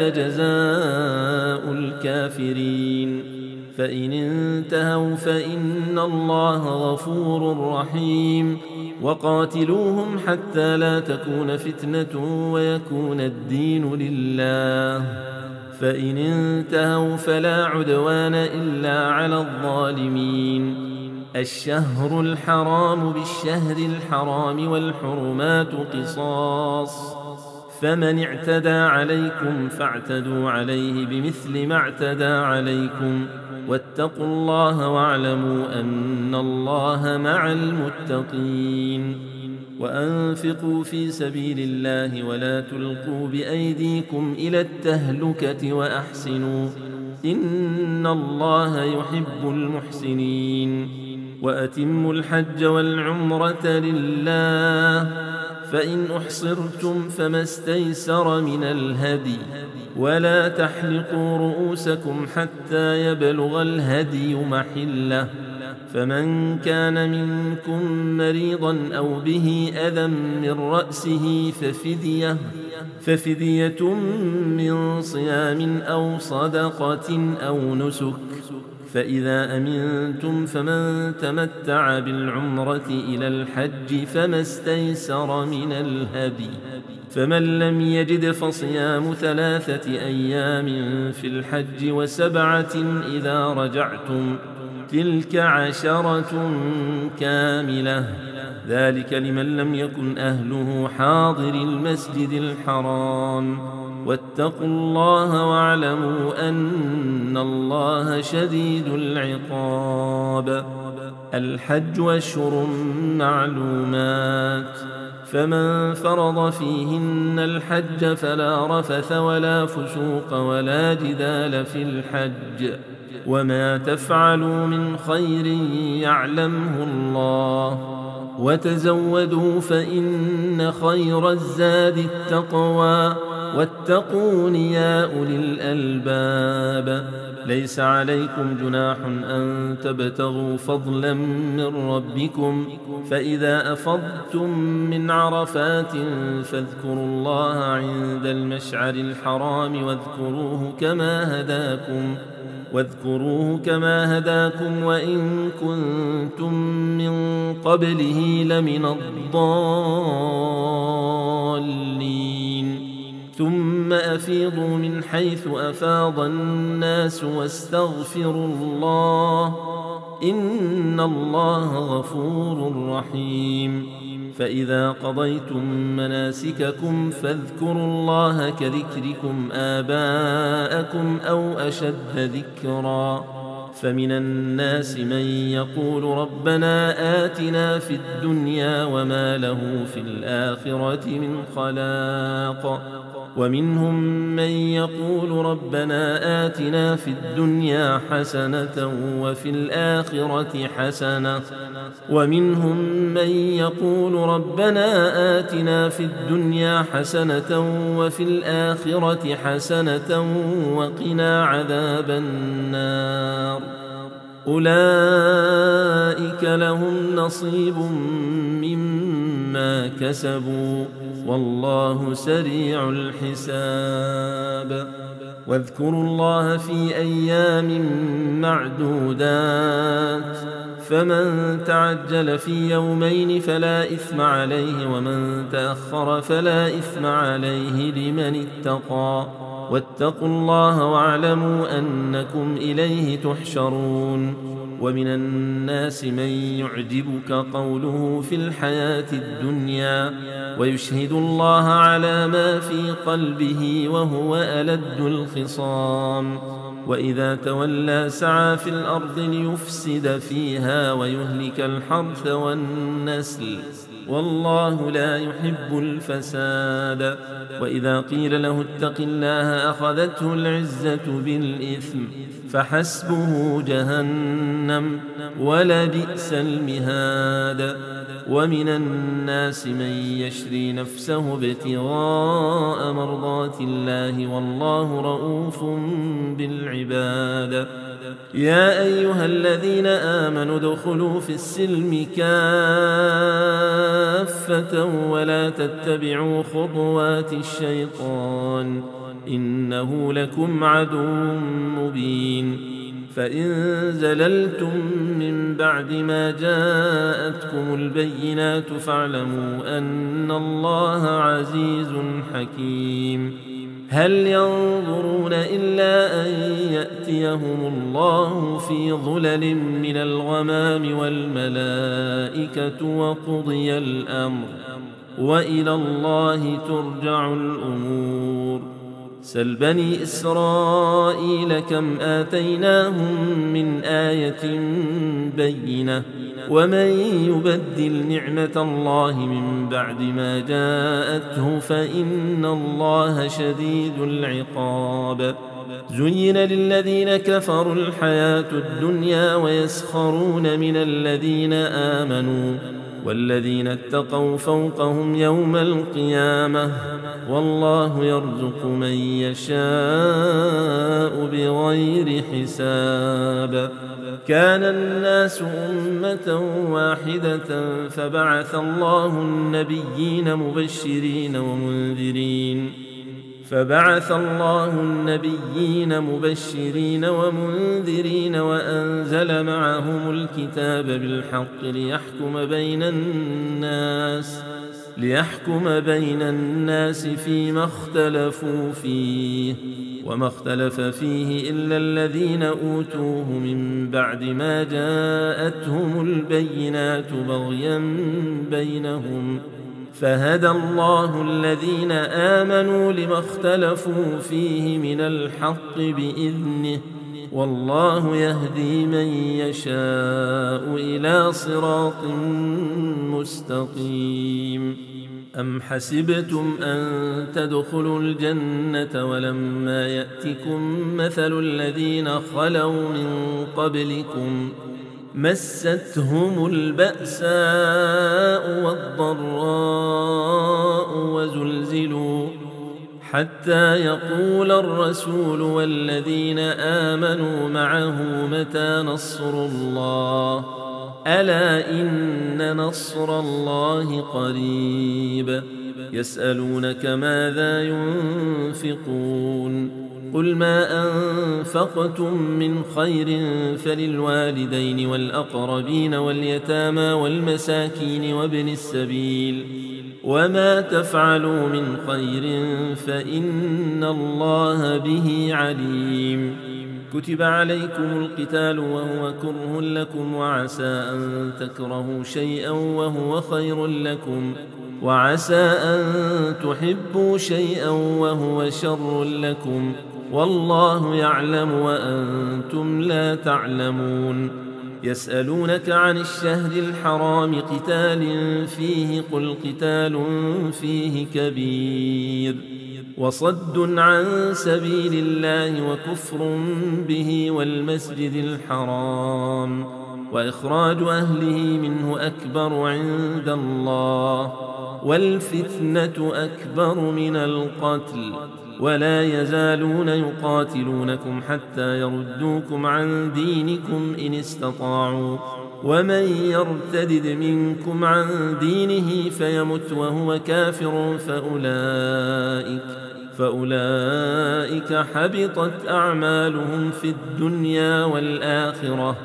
جزاء الكافرين فإن انتهوا فإن الله غفور رحيم وقاتلوهم حتى لا تكون فتنة ويكون الدين لله فإن انتهوا فلا عدوان إلا على الظالمين الشهر الحرام بالشهر الحرام والحرمات قصاص فمن اعتدى عليكم فاعتدوا عليه بمثل ما اعتدى عليكم واتقوا الله واعلموا أن الله مع المتقين وأنفقوا في سبيل الله ولا تلقوا بأيديكم إلى التهلكة وأحسنوا إن الله يحب المحسنين وأتموا الحج والعمرة لله فإن أحصرتم فما استيسر من الهدي ولا تحلقوا رؤوسكم حتى يبلغ الهدي محله فمن كان منكم مريضا أو به أذى من رأسه ففدية من صيام أو صدقة أو نسك، فإذا أمنتم فمن تمتع بالعمرة إلى الحج فما استيسر من الهدي، فمن لم يجد فصيام 3 أيام في الحج و7 إذا رجعتم، تلك 10 كاملة، ذلك لمن لم يكن أهله حاضر المسجد الحرام. واتقوا الله واعلموا أن الله شديد العقاب. الحج أشهر معلومات، فمن فرض فيهن الحج فلا رفث ولا فسوق ولا جدال في الحج، وما تفعلوا من خير يعلمه الله، وتزودوا فإن خير الزاد التقوى، واتقون يا أولي الألباب. ليس عليكم جناح أن تبتغوا فضلا من ربكم، فإذا أفضتم من عرفات فاذكروا الله عند المشعر الحرام واذكروه كما هداكم وإن كنتم من قبله لمن الضالين. ثم أفيضوا من حيث أفاض الناس واستغفروا الله، إن الله غفور رحيم. فإذا قضيتم مناسككم فاذكروا الله كذكركم آباءكم أو أشد ذكرا. فمن الناس من يقول ربنا آتنا في الدنيا وما له في الآخرة من خلاق، ومنهم من يقول ربنا آتنا في الدنيا حسنة وفي الآخرة حسنة، ومنهم من يقول ربنا آتنا في الدنيا حسنة وفي الآخرة حسنة وقنا عذاب النار. أولئك لهم نصيب مما كسبوا والله سريع الحساب. واذكروا الله في أيام معدودات، فمن تعجل في يومين فلا إثم عليه، ومن تأخر فلا إثم عليه لمن اتقى. واتقوا الله واعلموا أنكم إليه تحشرون. ومن الناس من يعجبك قوله في الحياة الدنيا ويشهد الله على ما في قلبه وهو ألد الخصام، وإذا تولى سعى في الأرض ليفسد فيها ويهلك الحرث والنسل، والله لا يحب الفساد. وإذا قيل له اتق الله أخذته العزة بالإثم، فحسبه جهنم ولبئس المهاد. ومن الناس من يشري نفسه ابتغاء مرضات الله والله رؤوف بالعباد. يا أيها الذين آمنوا ادخلوا في السلم كافة ولا تتبعوا خطوات الشيطان إنه لكم عدو مبين. فإن زللتم من بعد ما جاءتكم البينات فاعلموا أن الله عزيز حكيم. هل ينظرون إلا أن يأتيهم الله في ظلل من الغمام والملائكة وقضي الأمر وإلى الله ترجع الأمور. سل بني إسرائيل كم آتيناهم من آية بينة ومن يبدل نعمة الله من بعد ما جاءته فإن الله شديد العقاب. زين للذين كفروا الحياة الدنيا ويسخرون من الذين آمنوا والذين اتقوا فوقهم يوم القيامة والله يرزق من يشاء بغير حساب. كان الناس أمة واحدة فبعث الله النبيين مبشرين ومنذرين وأنزل معهم الكتاب بالحق ليحكم بين الناس فيما اختلفوا فيه وما اختلف فيه إلا الذين أوتوه من بعد ما جاءتهم البينات بغيا بينهم فهدى الله الذين آمنوا لما اختلفوا فيه من الحق بإذنه والله يهدي من يشاء إلى صراط مستقيم. أم حسبتم أن تدخلوا الجنة ولما يأتكم مثل الذين خلوا من قبلكم مستهم البأساء والضراء وزلزلوا حتى يقول الرسول والذين آمنوا معه متى نصر الله ألا إن نصر الله قريب. يسألونك ماذا ينفقون قل ما أنفقتم من خير فللوالدين والأقربين واليتامى والمساكين وابن السبيل وما تفعلوا من خير فإن الله به عليم. كتب عليكم القتال وهو كره لكم وعسى أن تكرهوا شيئا وهو خير لكم وعسى أن تحبوا شيئا وهو شر لكم والله يعلم وأنتم لا تعلمون. يسألونك عن الشهر الحرام قتال فيه قل قتال فيه كبير وصد عن سبيل الله وكفر به والمسجد الحرام وإخراج أهله منه أكبر عند الله والفتنة أكبر من القتل ولا يزالون يقاتلونكم حتى يردوكم عن دينكم إن استطاعوا ومن يرتدد منكم عن دينه فيمت وهو كافر فأولئك حبطت أعمالهم في الدنيا والآخرة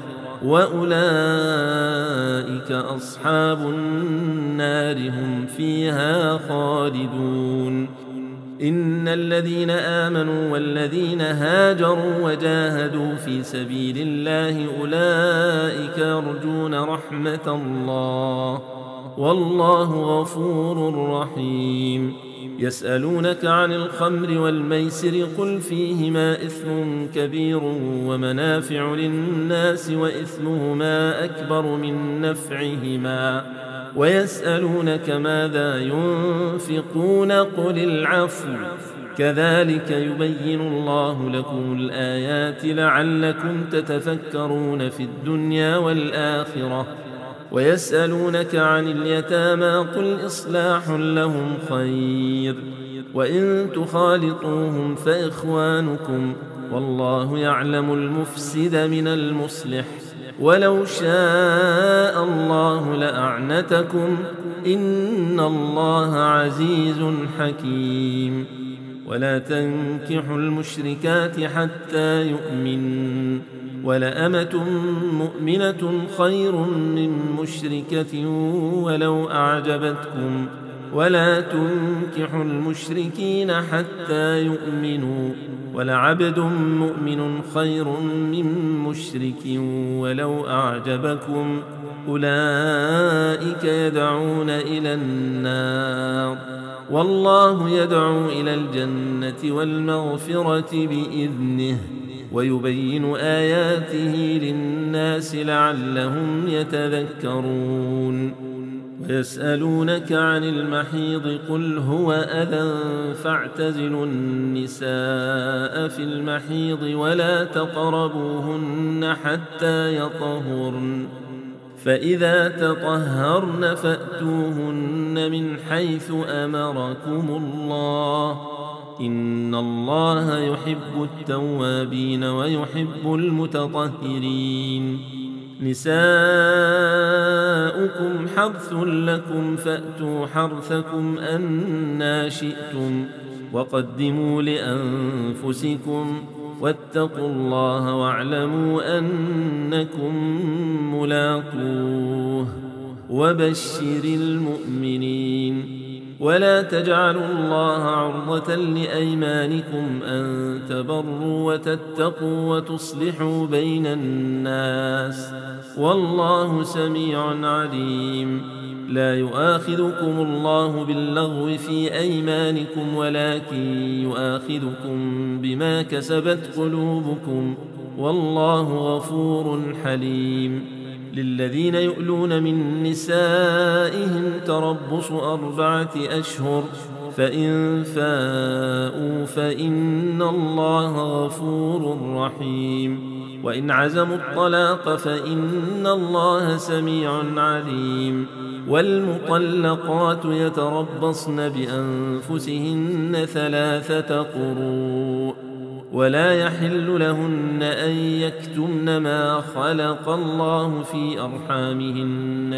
وأولئك أصحاب النار هم فيها خالدون. إن الذين آمنوا والذين هاجروا وجاهدوا في سبيل الله أولئك يرجون رحمة الله والله غفور رحيم. يسألونك عن الخمر والميسر قل فيهما إثم كبير ومنافع للناس وإثمهما أكبر من نفعهما ويسألونك ماذا ينفقون قل العفو كذلك يبين الله لكم الآيات لعلكم تتفكرون في الدنيا والآخرة. ويسألونك عن اليتامى قل إصلاح لهم خير وإن تخالطوهم فإخوانكم والله يعلم المفسد من المصلح ولو شاء الله لأعنتكم إن الله عزيز حكيم. ولا تنكحوا المشركات حتى يؤمنوا ولأمة مؤمنة خير من مشركة ولو أعجبتكم ولا تنكحوا المشركين حتى يؤمنوا ولعبد مؤمن خير من مشرك ولو أعجبكم أولئك يدعون إلى النار والله يدعو إلى الجنة والمغفرة بإذنه ويبين آياته للناس لعلهم يتذكرون. ويسألونك عن المحيض قل هو أذى فاعتزلوا النساء في المحيض ولا تقربوهن حتى يطهرن فإذا تطهرن فأتوهن من حيث أمركم الله إن الله يحب التوابين ويحب المتطهرين نساؤكم حرث لكم فأتوا حرثكم أنى شئتم وقدموا لأنفسكم واتقوا الله واعلموا أنكم ملاقوه وبشر المؤمنين ولا تجعلوا الله عرضة لأيمانكم أن تبروا وتتقوا وتصلحوا بين الناس والله سميع عليم لا يؤاخذكم الله باللغو في أيمانكم ولكن يؤاخذكم بما كسبت قلوبكم والله غفور حليم للذين يؤلون من نسائهم تربص 4 أشهر فإن فاءوا فإن الله غفور رحيم وإن عزموا الطلاق فإن الله سميع عليم والمطلقات يتربصن بأنفسهن 3 قروء ولا يحل لهن أن يكتمن ما خلق الله في أرحامهن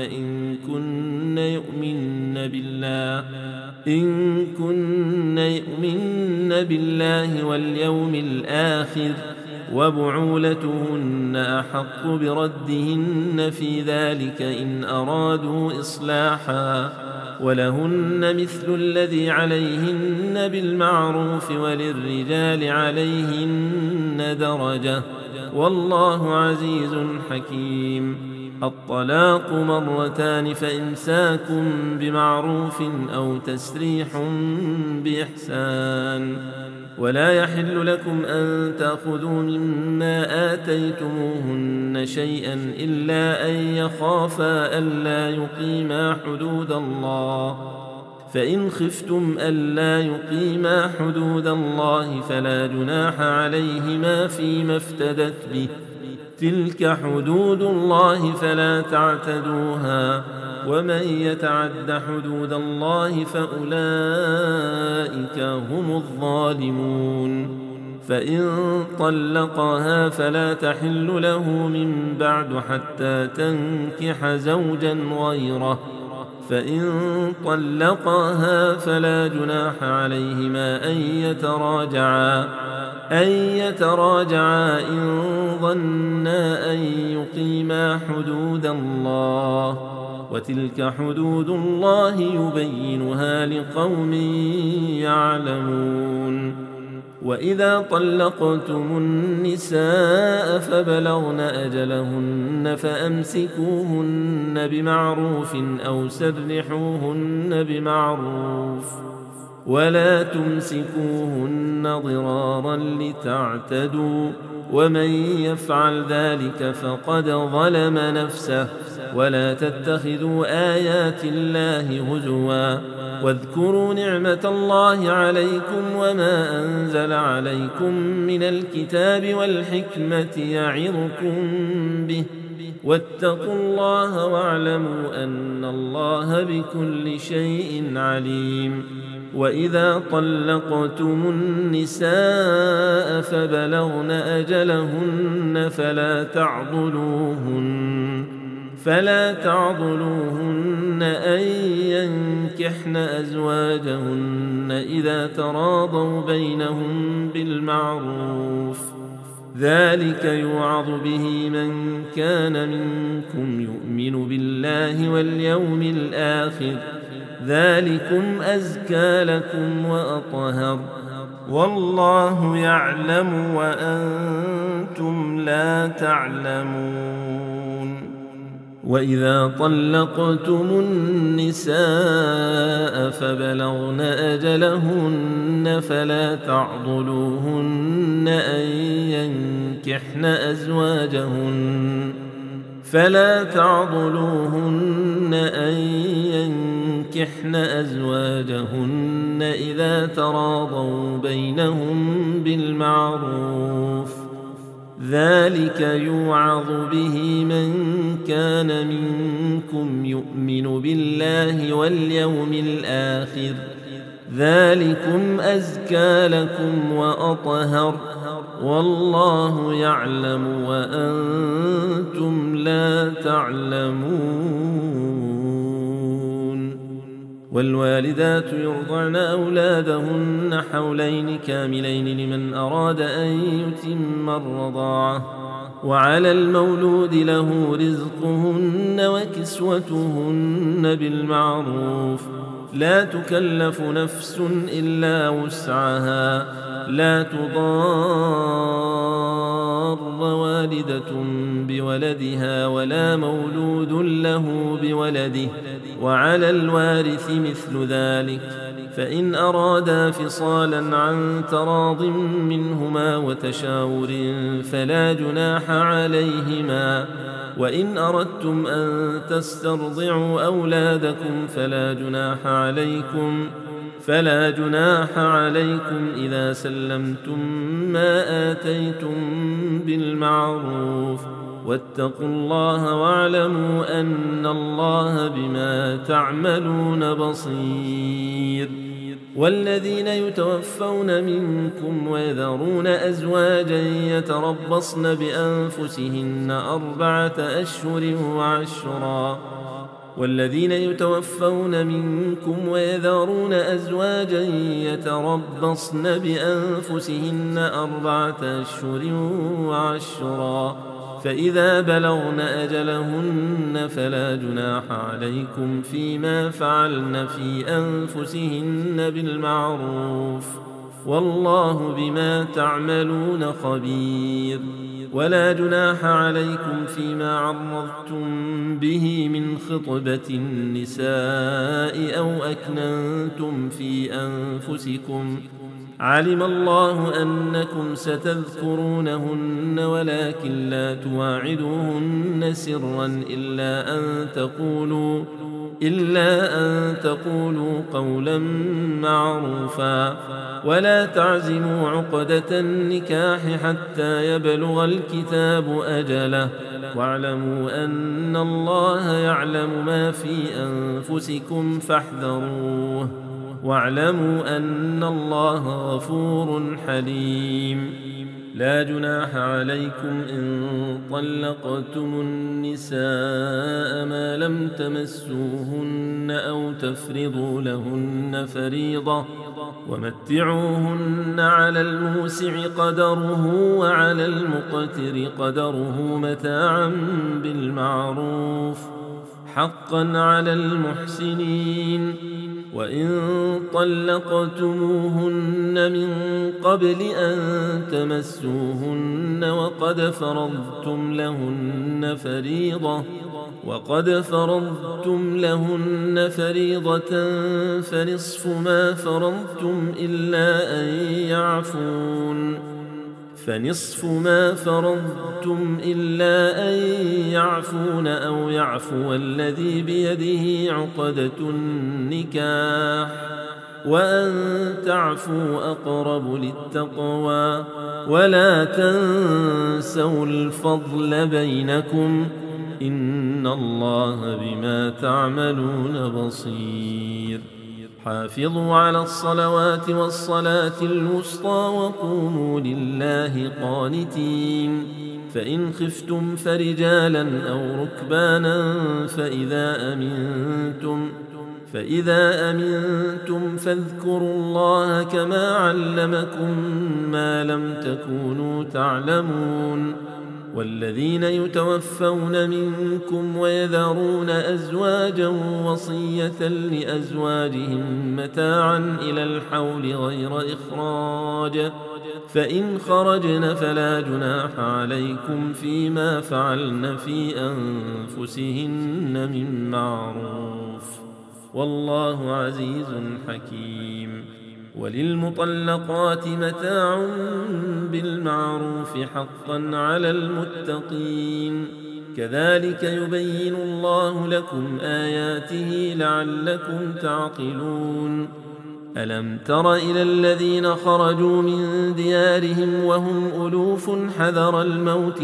إن كن يؤمن بالله واليوم الآخر وبعولتهن أحق بردهن في ذلك إن أرادوا إصلاحا ولهن مثل الذي عليهن بالمعروف وللرجال عليهن درجة والله عزيز حكيم الطلاق 2 فإمساك بمعروف أو تسريح بإحسان ولا يحل لكم أن تأخذوا مما آتيتموهن شيئا إلا أن يخافا ألا يقيما حدود الله فإن خفتم ألا يقيما حدود الله فلا جناح عليهما فيما افتدت به تلك حدود الله فلا تعتدوها ومن يتعد حدود الله فأولئك هم الظالمون فإن طلقها فلا تحل له من بعد حتى تنكح زوجا غيره فإن طلقها فلا جناح عليهما أن يتراجعا إن ظنا أن يقيما حدود الله وتلك حدود الله يبينها لقوم يعلمون وإذا طلقتم النساء فبلغن أجلهن فأمسكوهن بمعروف أو سرحوهن بمعروف ولا تمسكوهن ضرارا لتعتدوا ومن يفعل ذلك فقد ظلم نفسه ولا تتخذوا آيات الله هزوا واذكروا نعمة الله عليكم وما أنزل عليكم من الكتاب والحكمة يعظكم به واتقوا الله واعلموا أن الله بكل شيء عليم وإذا طلقتم النساء فبلغن أجلهن فلا تعضلوهن أن ينكحن أزواجهن إذا تراضوا بينهم بالمعروف ذلك يوعظ به من كان منكم يؤمن بالله واليوم الآخر ذلكم أزكى لكم وأطهر والله يعلم وأنتم لا تعلمون وإذا طلقتم النساء فبلغن أجلهن فلا تعضلوهن أن ينكحن أزواجهن إذا تراضوا بينهم بالمعروف ذلك يوعظ به من كان منكم يؤمن بالله واليوم الآخر ذلكم أزكى لكم وأطهر والله يعلم وأنتم لا تعلمون. والوالدات يرضعن أولادهن حولين كاملين لمن أراد أن يتم الرضاعة، وعلى المولود له رزقهن وكسوتهن بالمعروف، لا تكلف نفس إلا وسعها، لا تضار والدة بولدها ولا مولود له بولده، وعلى الوارث مثل ذلك، فإن أرادا فصالا عن تراض منهما وتشاور فلا جناح عليهما. وإن أردتم أن تسترضعوا أولادكم فلا جناح عليكم إذا سلمتم ما آتيتم بالمعروف، واتقوا الله واعلموا أن الله بما تعملون بصير. والذين يتوفون منكم ويذرون أزواجا يتربصن بأنفسهن 4 أشهر وعشرا، والذين يتوفون منكم ويذرون أزواجا يتربصن بأنفسهن 4 أشهر وعشرا، فإذا بلغن أجلهن فلا جناح عليكم فيما فعلن في أنفسهن بالمعروف، والله بما تعملون خبير. ولا جناح عليكم فيما عرضتم به من خطبة النساء أو أكننتم في أنفسكم، علم الله أنكم ستذكرونهن ولكن لا تواعدوهن سرا إلا أن تقولوا قولا معروفا، ولا تعزموا عقدة النكاح حتى يبلغ الكتاب أجله، واعلموا أن الله يعلم ما في أنفسكم فاحذروه، واعلموا أن الله غفور حليم. لا جناح عليكم إن طلقتم النساء ما لم تمسوهن أو تفرضوا لهن فريضة، ومتعوهن على الموسع قدره وعلى المقتر قدره متاعا بالمعروف، حقا على المحسنين. وإن طلقتموهن من قبل أن تمسوهن وقد فرضتم لهن فريضة فنصف ما فرضتم إلا أن يعفون أو يعفو الذي بيده عقدة النكاح، وأن تعفوا أقرب للتقوى، ولا تنسوا الفضل بينكم، إن الله بما تعملون بصير. حافظوا على الصلوات والصلاة الوسطى وقوموا لله قانتين. فإن خفتم فرجالا أو ركبانا فإذا أمنتم فاذكروا الله كما علمكم ما لم تكونوا تعلمون. والذين يتوفون منكم ويذرون أزواجا وصية لأزواجهم متاعا إلى الحول غير إخراج، فإن خرجن فلا جناح عليكم فيما فعلن في أنفسهن من معروف، والله عزيز حكيم. وللمطلقات متاع بالمعروف حقا على المتقين، كذلك يبين الله لكم آياته لعلكم تعقلون. ألم تر إلى الذين خرجوا من ديارهم وهم ألوف حذر الموت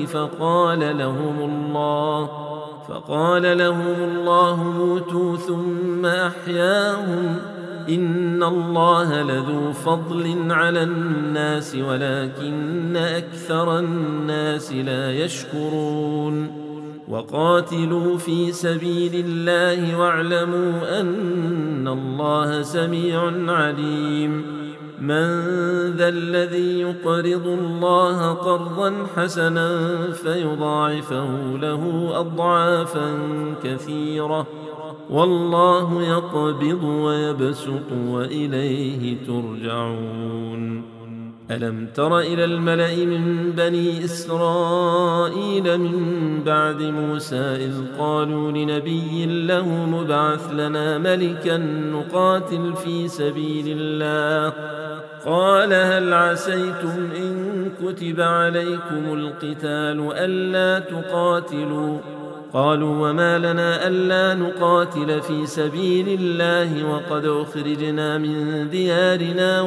فقال لهم الله موتوا ثم أحياهم إن الله لذو فضل على الناس ولكن أكثر الناس لا يشكرون وقاتلوا في سبيل الله واعلموا أن الله سميع عليم من ذا الذي يقرض الله قرضا حسنا فيضاعفه له أضعافا كثيرة والله يقبض ويبسط وإليه ترجعون ألم تر إلى الملأ من بني إسرائيل من بعد موسى إذ قالوا لنبي له مبعث لنا ملكا نقاتل في سبيل الله قال هل عسيتم إن كتب عليكم القتال ألا تقاتلوا قالوا وما لنا ألا نقاتل في سبيل الله وقد أخرجنا من ديارنا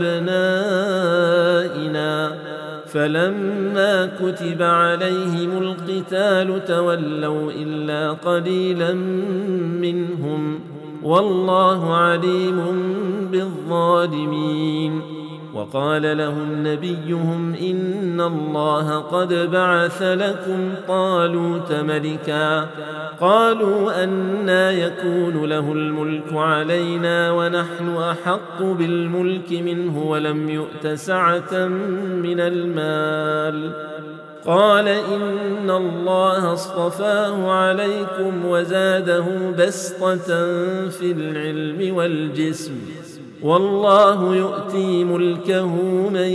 وأبنائنا فلما كتب عليهم القتال تولوا إلا قليلا منهم والله عليم بالظالمين وقال لهم نبيهم إن الله قد بعث لكم طالوت ملكا قالوا أنى يكون له الملك علينا ونحن أحق بالملك منه ولم يؤت سعة من المال قال إن الله اصطفاه عليكم وزاده بسطة في العلم والجسم والله يؤتي ملكه من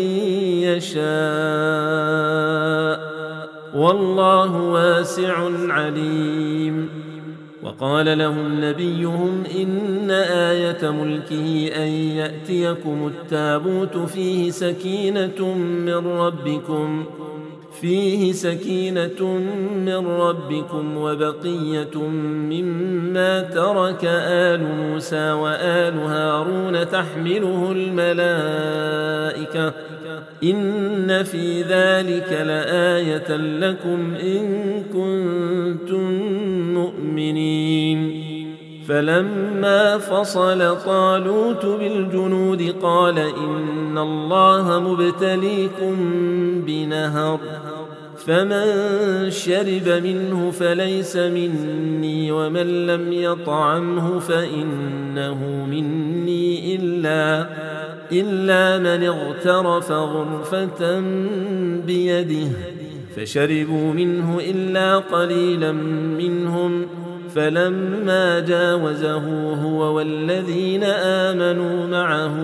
يشاء والله واسع عليم وقال لهم نبيهم إن آية ملكه أن يأتيكم التابوت فيه سكينة من ربكم وبقية مما ترك آل موسى وآل هارون تحمله الملائكة إن في ذلك لآية لكم إن كنتم مؤمنين فلما فصل طالوت بالجنود قال إن الله مبتليكم بنهر فمن شرب منه فليس مني ومن لم يطعمه فإنه مني إلا من اغترف غرفة بيده فشربوا منه إلا قليلا منهم فلما جاوزه هو والذين آمنوا معه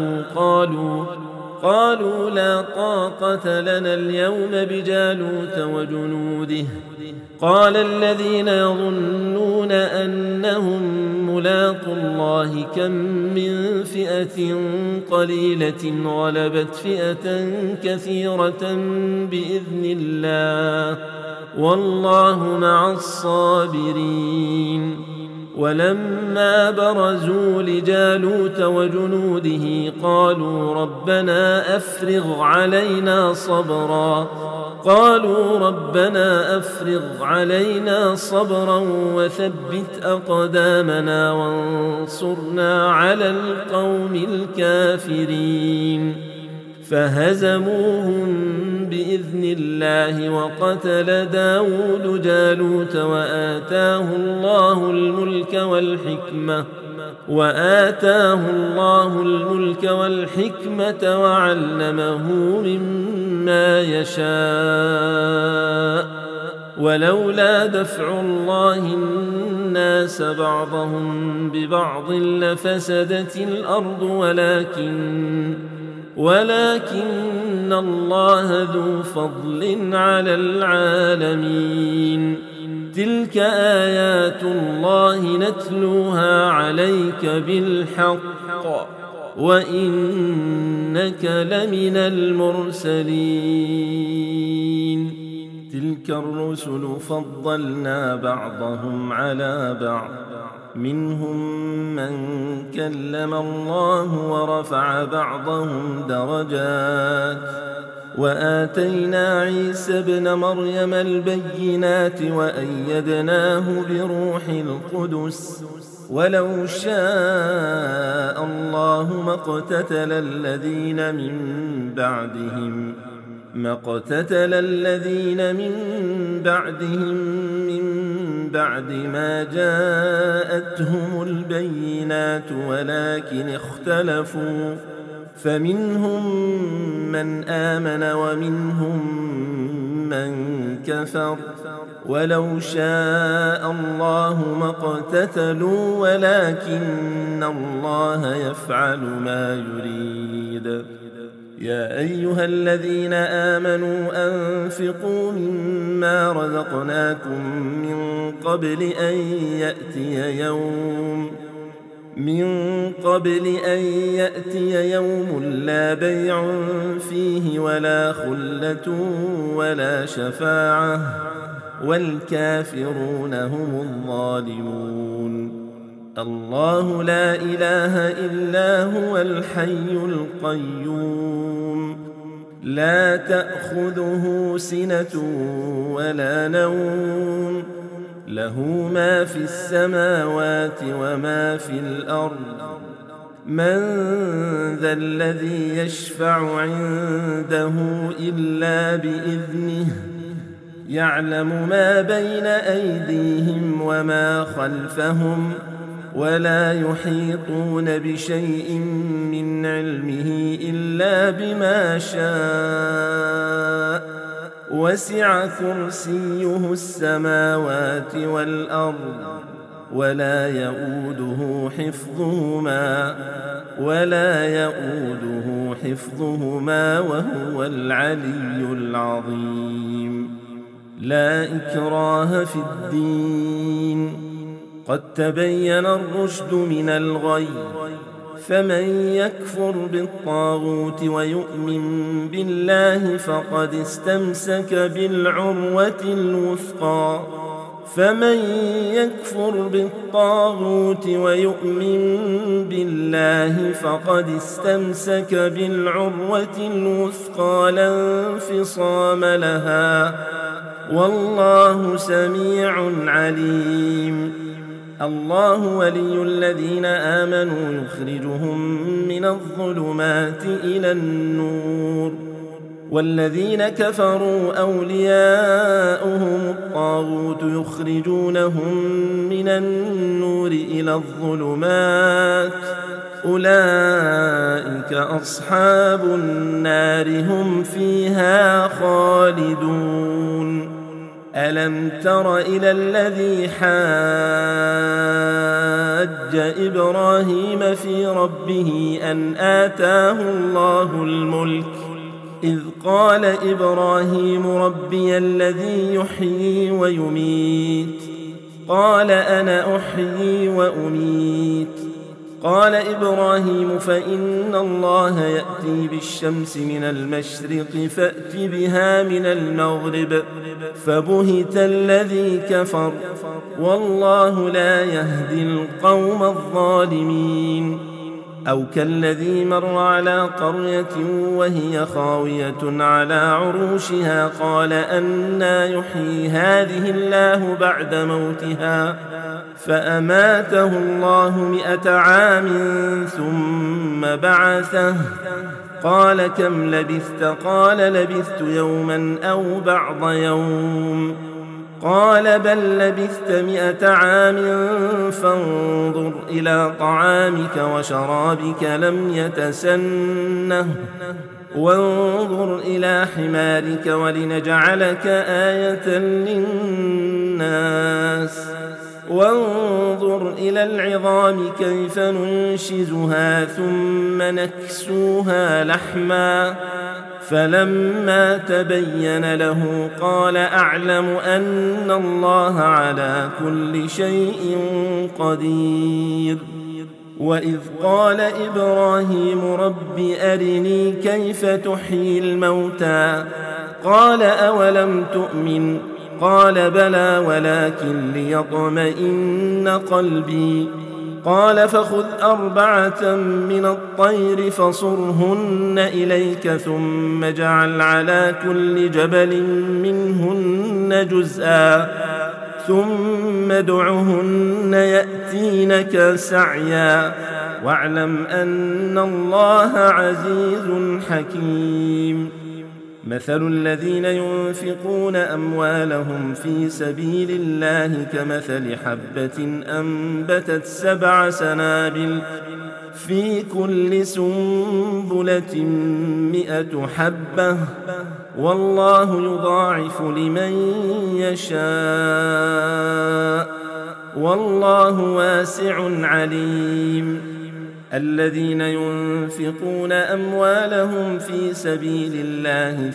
قالوا لا طاقة لنا اليوم بجالوت وجنوده قال الذين يظنون أنهم ملاقوا الله كم من فئة قليلة غلبت فئة كثيرة بإذن الله والله مع الصابرين ولما برزوا لجالوت وجنوده قالوا ربنا أفرغ علينا صبرا وثبت أقدامنا وانصرنا على القوم الكافرين فهزموهم بإذن الله وقتل داود جالوت وآتاه الله الملك والحكمة وعلمه مما يشاء ولولا دفع الله الناس بعضهم ببعض لفسدت الأرض ولكن الله ذو فضل على العالمين تلك آيات الله نتلوها عليك بالحق وإنك لمن المرسلين تلك الرسل فضلنا بعضهم على بعض منهم من كلم الله ورفع بعضهم درجات وآتينا عيسى ابن مريم البينات وأيدناه بروح القدس ولو شاء الله ما اقتتل الذين من بعدهم من بعد ما جاءتهم البينات ولكن اختلفوا فمنهم من آمن ومنهم من كفر ولو شاء الله ما اقتتلوا ولكن الله يفعل ما يريد. يا أيها الذين آمنوا أنفقوا مما رزقناكم من قبل أن يأتي يوم لا بيع فيه ولا خلة ولا شفاعة والكافرون هم الظالمون. الله لا إله إلا هو الحي القيوم لا تأخذه سنة ولا نوم له ما في السماوات وما في الأرض من ذا الذي يشفع عنده إلا بإذنه يعلم ما بين أيديهم وما خلفهم ولا يحيطون بشيء من علمه إلا بما شاء وسع كرسيه السماوات والأرض ولا يؤوده حفظهما وهو العلي العظيم. لا إكراه في الدين قد تبين الرشد من الغي فمن يكفر بالطاغوت ويؤمن بالله فقد استمسك بالعروة الوثقى لا انفصام لها والله سميع عليم. الله ولي الذين آمنوا يخرجهم من الظلمات إلى النور والذين كفروا أولياؤهم الطاغوت يخرجونهم من النور إلى الظلمات أولئك أصحاب النار هم فيها خالدون. ألم تر إلى الذي حاج إبراهيم في ربه أن آتاه الله الملك إذ قال إبراهيم ربي الذي يحيي ويميت قال أنا أحيي وأميت قال إبراهيم فإن الله يأتي بالشمس من المشرق فأت بها من المغرب فبهت الذي كفر والله لا يهدي القوم الظالمين. أو كالذي مر على قرية وهي خاوية على عروشها قال أنى يحيي هذه الله بعد موتها فأماته الله 100 عام ثم بعثه قال كم لبثت قال لبثت يوما أو بعض يوم قال بل لبثت 100 عام فانظر إلى طعامك وشرابك لم يتسنه وانظر إلى حمارك ولنجعلك آية للناس وانظر إلى العظام كيف ننشزها ثم نكسوها لحما فلما تبين له قال أعلم أن الله على كل شيء قدير. وإذ قال إبراهيم رب أرني كيف تحيي الموتى قال أولم تؤمن قال بلى ولكن ليطمئن قلبي قال فخذ 4 من الطير فصرهن إليك ثم اجعل على كل جبل منهن جزءا ثم ادعهن يأتينك سعيا واعلم أن الله عزيز حكيم. مثل الذين ينفقون أموالهم في سبيل الله كمثل حبة أنبتت 7 سنابل في كل سنبلة 100 حبة والله يضاعف لمن يشاء والله واسع عليم. الذين ينفقون أموالهم في سبيل الله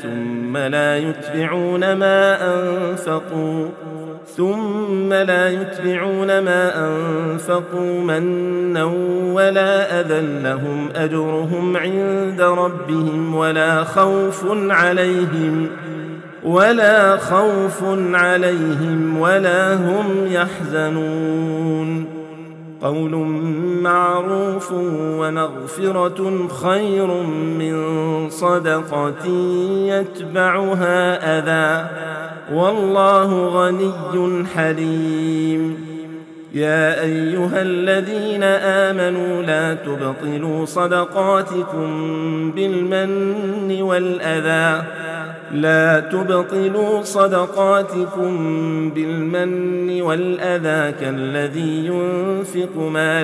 ثم لا يتبعون ما أنفقوا منا ولا أذى لهم أجرهم عند ربهم ولا خوف عليهم ولا هم يحزنون. قول معروف ومغفرة خير من صدقة يتبعها أذى والله غني حليم. يا أيها الذين آمنوا لا تبطلوا صدقاتكم بالمن والأذى كالذي ينفق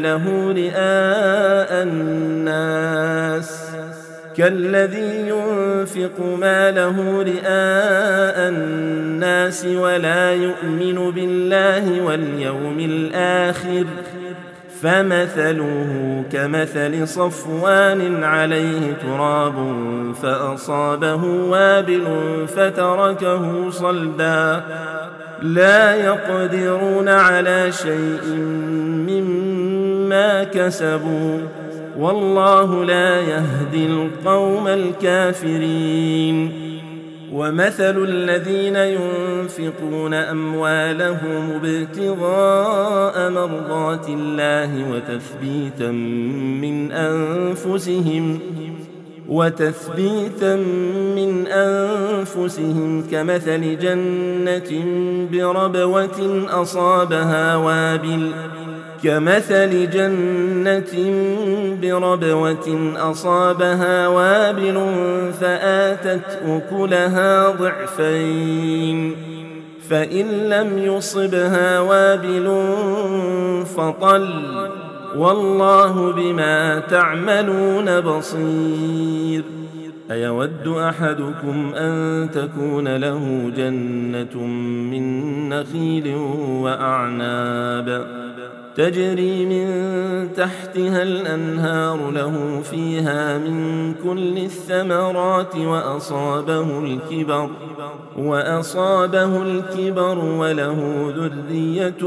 ماله رئاء الناس ولا يؤمن بالله واليوم الآخر فمثله كمثل صفوان عليه تراب فأصابه وابل فتركه صلدا لا يقدرون على شيء مما كسبوا والله لا يهدي القوم الكافرين. ومثل الذين ينفقون أموالهم ابتغاء مرضات الله وتثبيتا من أنفسهم كمثل جنة بربوة أصابها وابل فآتت أكلها ضعفين فإن لم يصبها وابل فطل والله بما تعملون بصير. أيود أحدكم أن تكون له جنة من نخيل وأعناب تجري من تحتها الأنهار له فيها من كل الثمرات وأصابه الكبر وله ذرية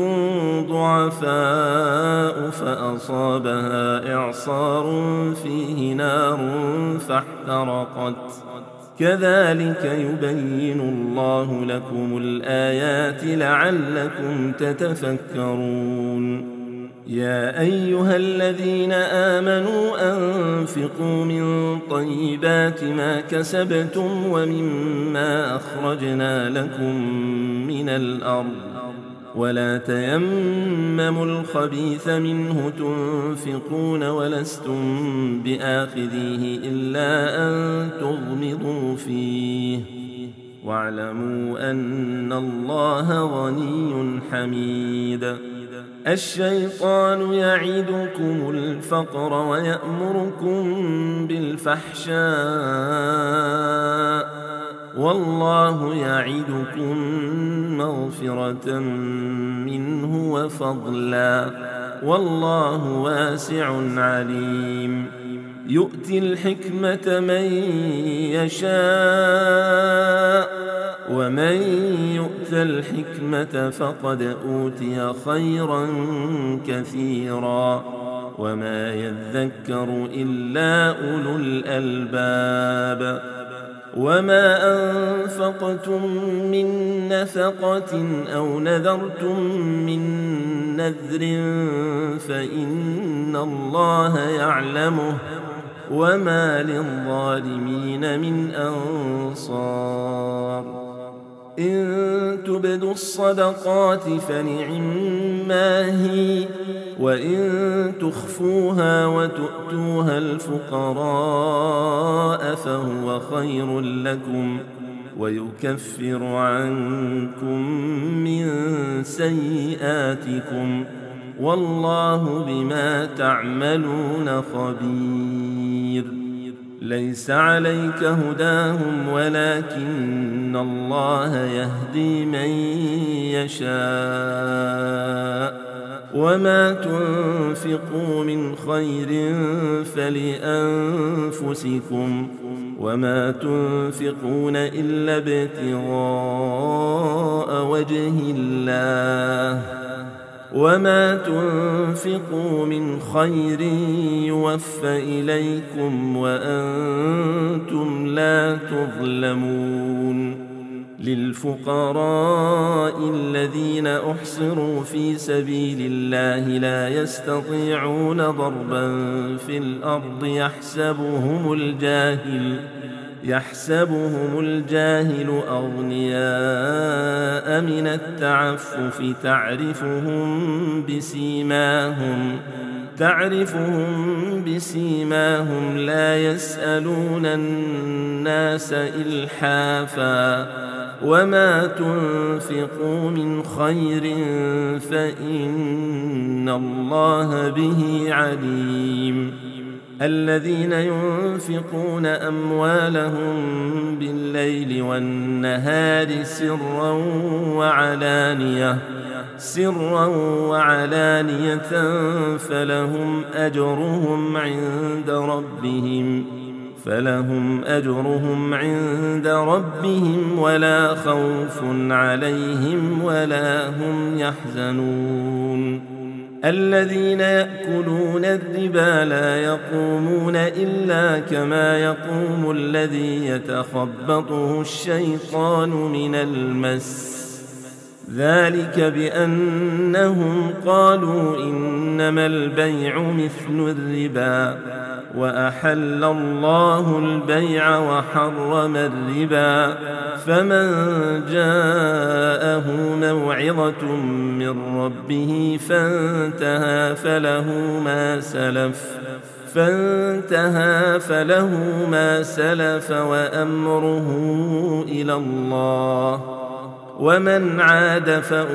ضعفاء فأصابها إعصار فيه نار فاحترقت كذلك يبين الله لكم الآيات لعلكم تتفكرون. يا أيها الذين آمنوا أنفقوا من طيبات ما كسبتم ومما أخرجنا لكم من الأرض ولا تيمموا الخبيث منه تنفقون ولستم بآخذيه إلا أن تغمضوا فيه واعلموا أن الله غني حميد. الشيطان يعدكم الفقر ويأمركم بالفحشاء والله يعدكم مغفرة منه وفضلا والله واسع عليم. يؤتي الحكمة من يشاء ومن يؤت الحكمة فقد أوتي خيرا كثيرا وما يذكر إلا أولو الألباب. وما أنفقتم من نفقة أو نذرتم من نذر فإن الله يعلمه وما للظالمين من أنصار. إن تبدوا الصدقات فنعما هي، وإن تخفوها وتؤتوها الفقراء فهو خير لكم ويكفر عنكم من سيئاتكم، والله بما تعملون خبير. ليس عليك هداهم ولكن الله يهدي من يشاء، وما تنفقوا من خير فلأنفسكم، وما تنفقون إلا ابتغاء وجه الله، وما تنفقوا من خير يوفى إليكم وأنتم لا تظلمون. للفقراء الذين أحصروا في سبيل الله لا يستطيعون ضربا في الأرض يحسبهم الجاهل أغنياء من التعفف تعرفهم بسيماهم لا يسألون الناس إلحافا، وما تنفقوا من خير فإن الله به عليم. الذين ينفقون أموالهم بالليل والنهار سرا وعلانية فلهم أجرهم عند ربهم ولا خوف عليهم ولا هم يحزنون. الذين يأكلون الربا لا يقومون إلا كما يقوم الذي يتخبطه الشيطان من المس، ذلك بأنهم قالوا إنما البيع مثل الربا وأحل الله البيع وحرم الربا، فمن جاءه موعظة من ربه فانتهى فله ما سلف وأمره إلى الله، ومن عاد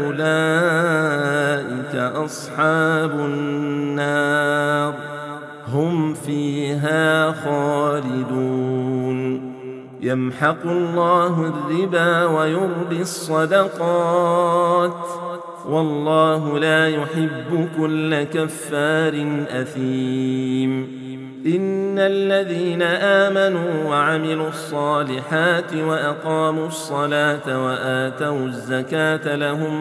فأولئك أصحاب النار هم فيها خالدون. يمحق الله الربا ويربي الصدقات، والله لا يحب كل كفار أثيم. إن الذين آمنوا وعملوا الصالحات وأقاموا الصلاة وآتوا الزكاة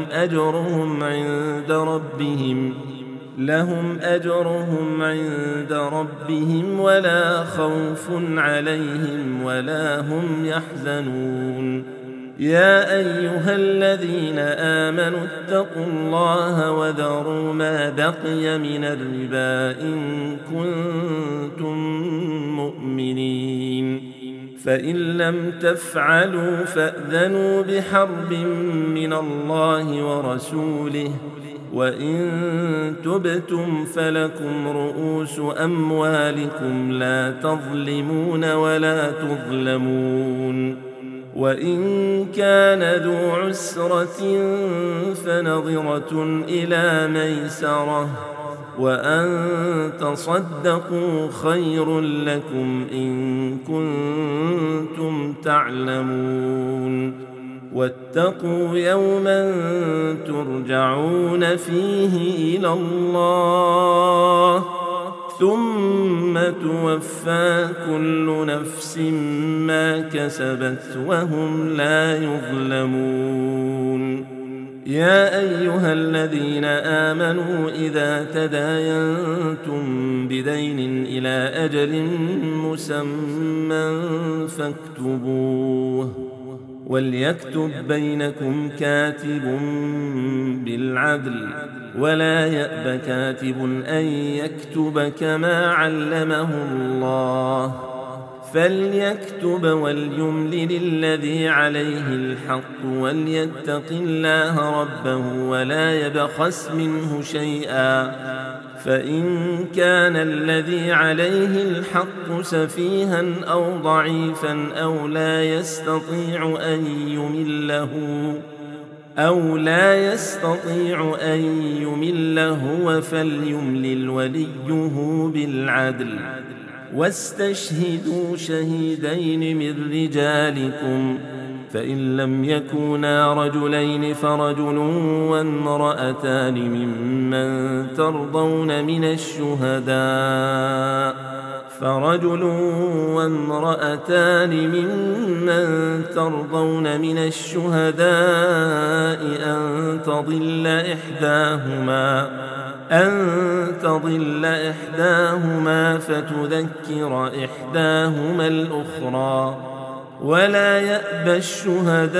لهم أجرهم عند ربهم ولا خوف عليهم ولا هم يحزنون. يا أيها الذين آمنوا اتقوا الله وذروا ما بقي من الربا إن كنتم مؤمنين، فإن لم تفعلوا فأذنوا بحرب من الله ورسوله، وإن تبتم فلكم رؤوس أموالكم لا تظلمون ولا تظلمون. وإن كان ذو عسرة فنظرة إلى ميسرة، وأن تصدقوا خير لكم إن كنتم تعلمون. واتقوا يوما ترجعون فيه إلى الله ثم توفى كل نفس ما كسبت وهم لا يظلمون. يا أيها الذين آمنوا إذا تداينتم بدين إلى أجل مسمى فاكتبوه، وليكتب بينكم كاتب بالعدل، ولا يأب كاتب أن يكتب كما علمه الله، فليكتب وليملل الذي عليه الحق وليتق الله ربه ولا يبخس منه شيئا، فإن كان الذي عليه الحق سفيها أو ضعيفا أو لا يستطيع أن يمل هو فليملل وليه بالعدل، واستشهدوا شهيدين من رجالكم، فإن لم يكونا رجلين فرجل وامرأتان ممن ترضون من الشهداء أن تضل إحداهما فتذكر إحداهما الأخرى، ولا يأبى الشهداء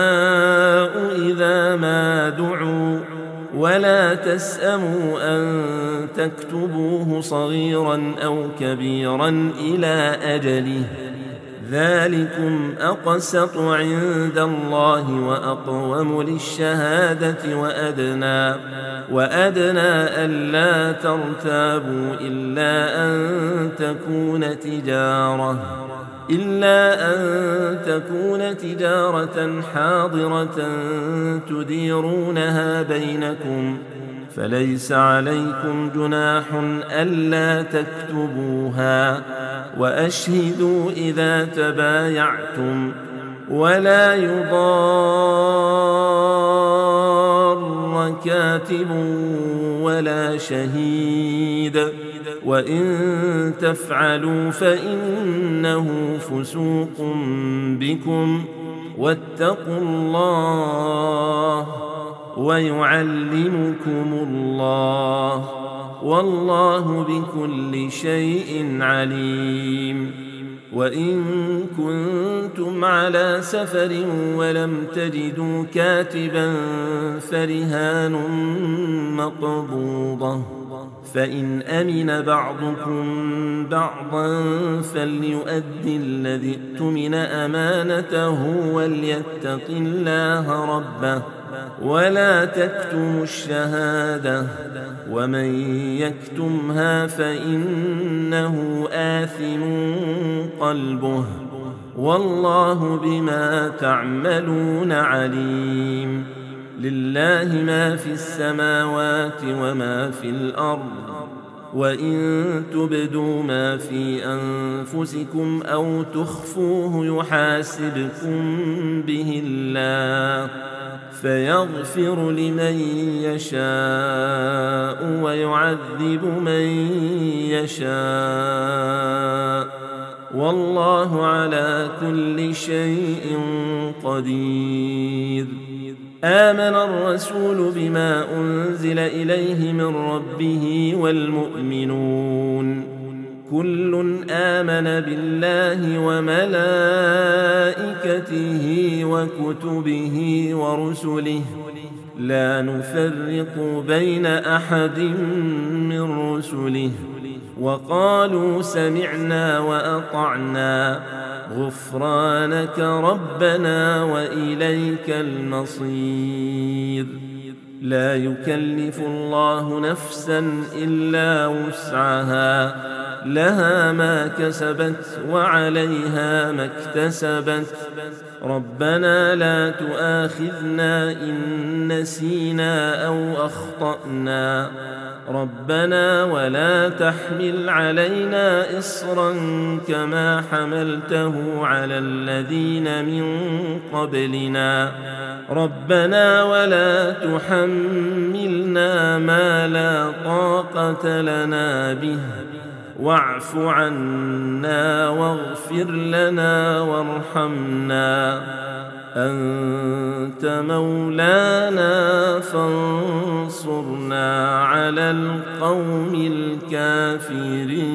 إذا ما دعوا، ولا تسأموا أن تكتبوه صغيرا أو كبيرا إلى أجله، ذلكم أقسط عند الله وأقوم للشهادة وأدنى ألا ترتابوا إلا أن تكون تجارة حاضرة تديرونها بينكم، فليس عليكم جناح ألا تكتبوها، وأشهدوا إذا تبايعتم، ولا يضار كاتب ولا شهيد، وإن تفعلوا فإنه فسوق بكم، واتقوا الله ويعلمكم الله، والله بكل شيء عليم. وإن كنتم على سفر ولم تجدوا كاتبا فرهان مقبوضة، فإن أمن بعضكم بعضا فليؤدي الذي اؤتمن أمانته وليتق الله ربه، ولا تكتموا الشهادة، ومن يكتمها فإنه آثم قلبه، والله بما تعملون عليم. لله ما في السماوات وما في الأرض، وإن تبدوا ما في أنفسكم أو تخفوه يحاسبكم به الله، فيغفر لمن يشاء ويعذب من يشاء، والله على كل شيء قدير. آمن الرسول بما أنزل إليه من ربه والمؤمنون كل آمن بالله وملائكته وكتبه ورسله لا نفرق بين أحد من رسله، وقالوا سمعنا وأطعنا غفرانك ربنا وإليك المصير. لا يكلف الله نفسا إلا وسعها، لها ما كسبت وعليها ما اكتسبت، ربنا لا تؤاخذنا إن نسينا أو أخطأنا، ربنا ولا تحمل علينا إصرا كما حملته على الذين من قبلنا، ربنا ولا تحملنا ما لا طاقة لنا به، واعف عنا واغفر لنا وارحمنا، أنت مولانا فانصرنا على القوم الكافرين.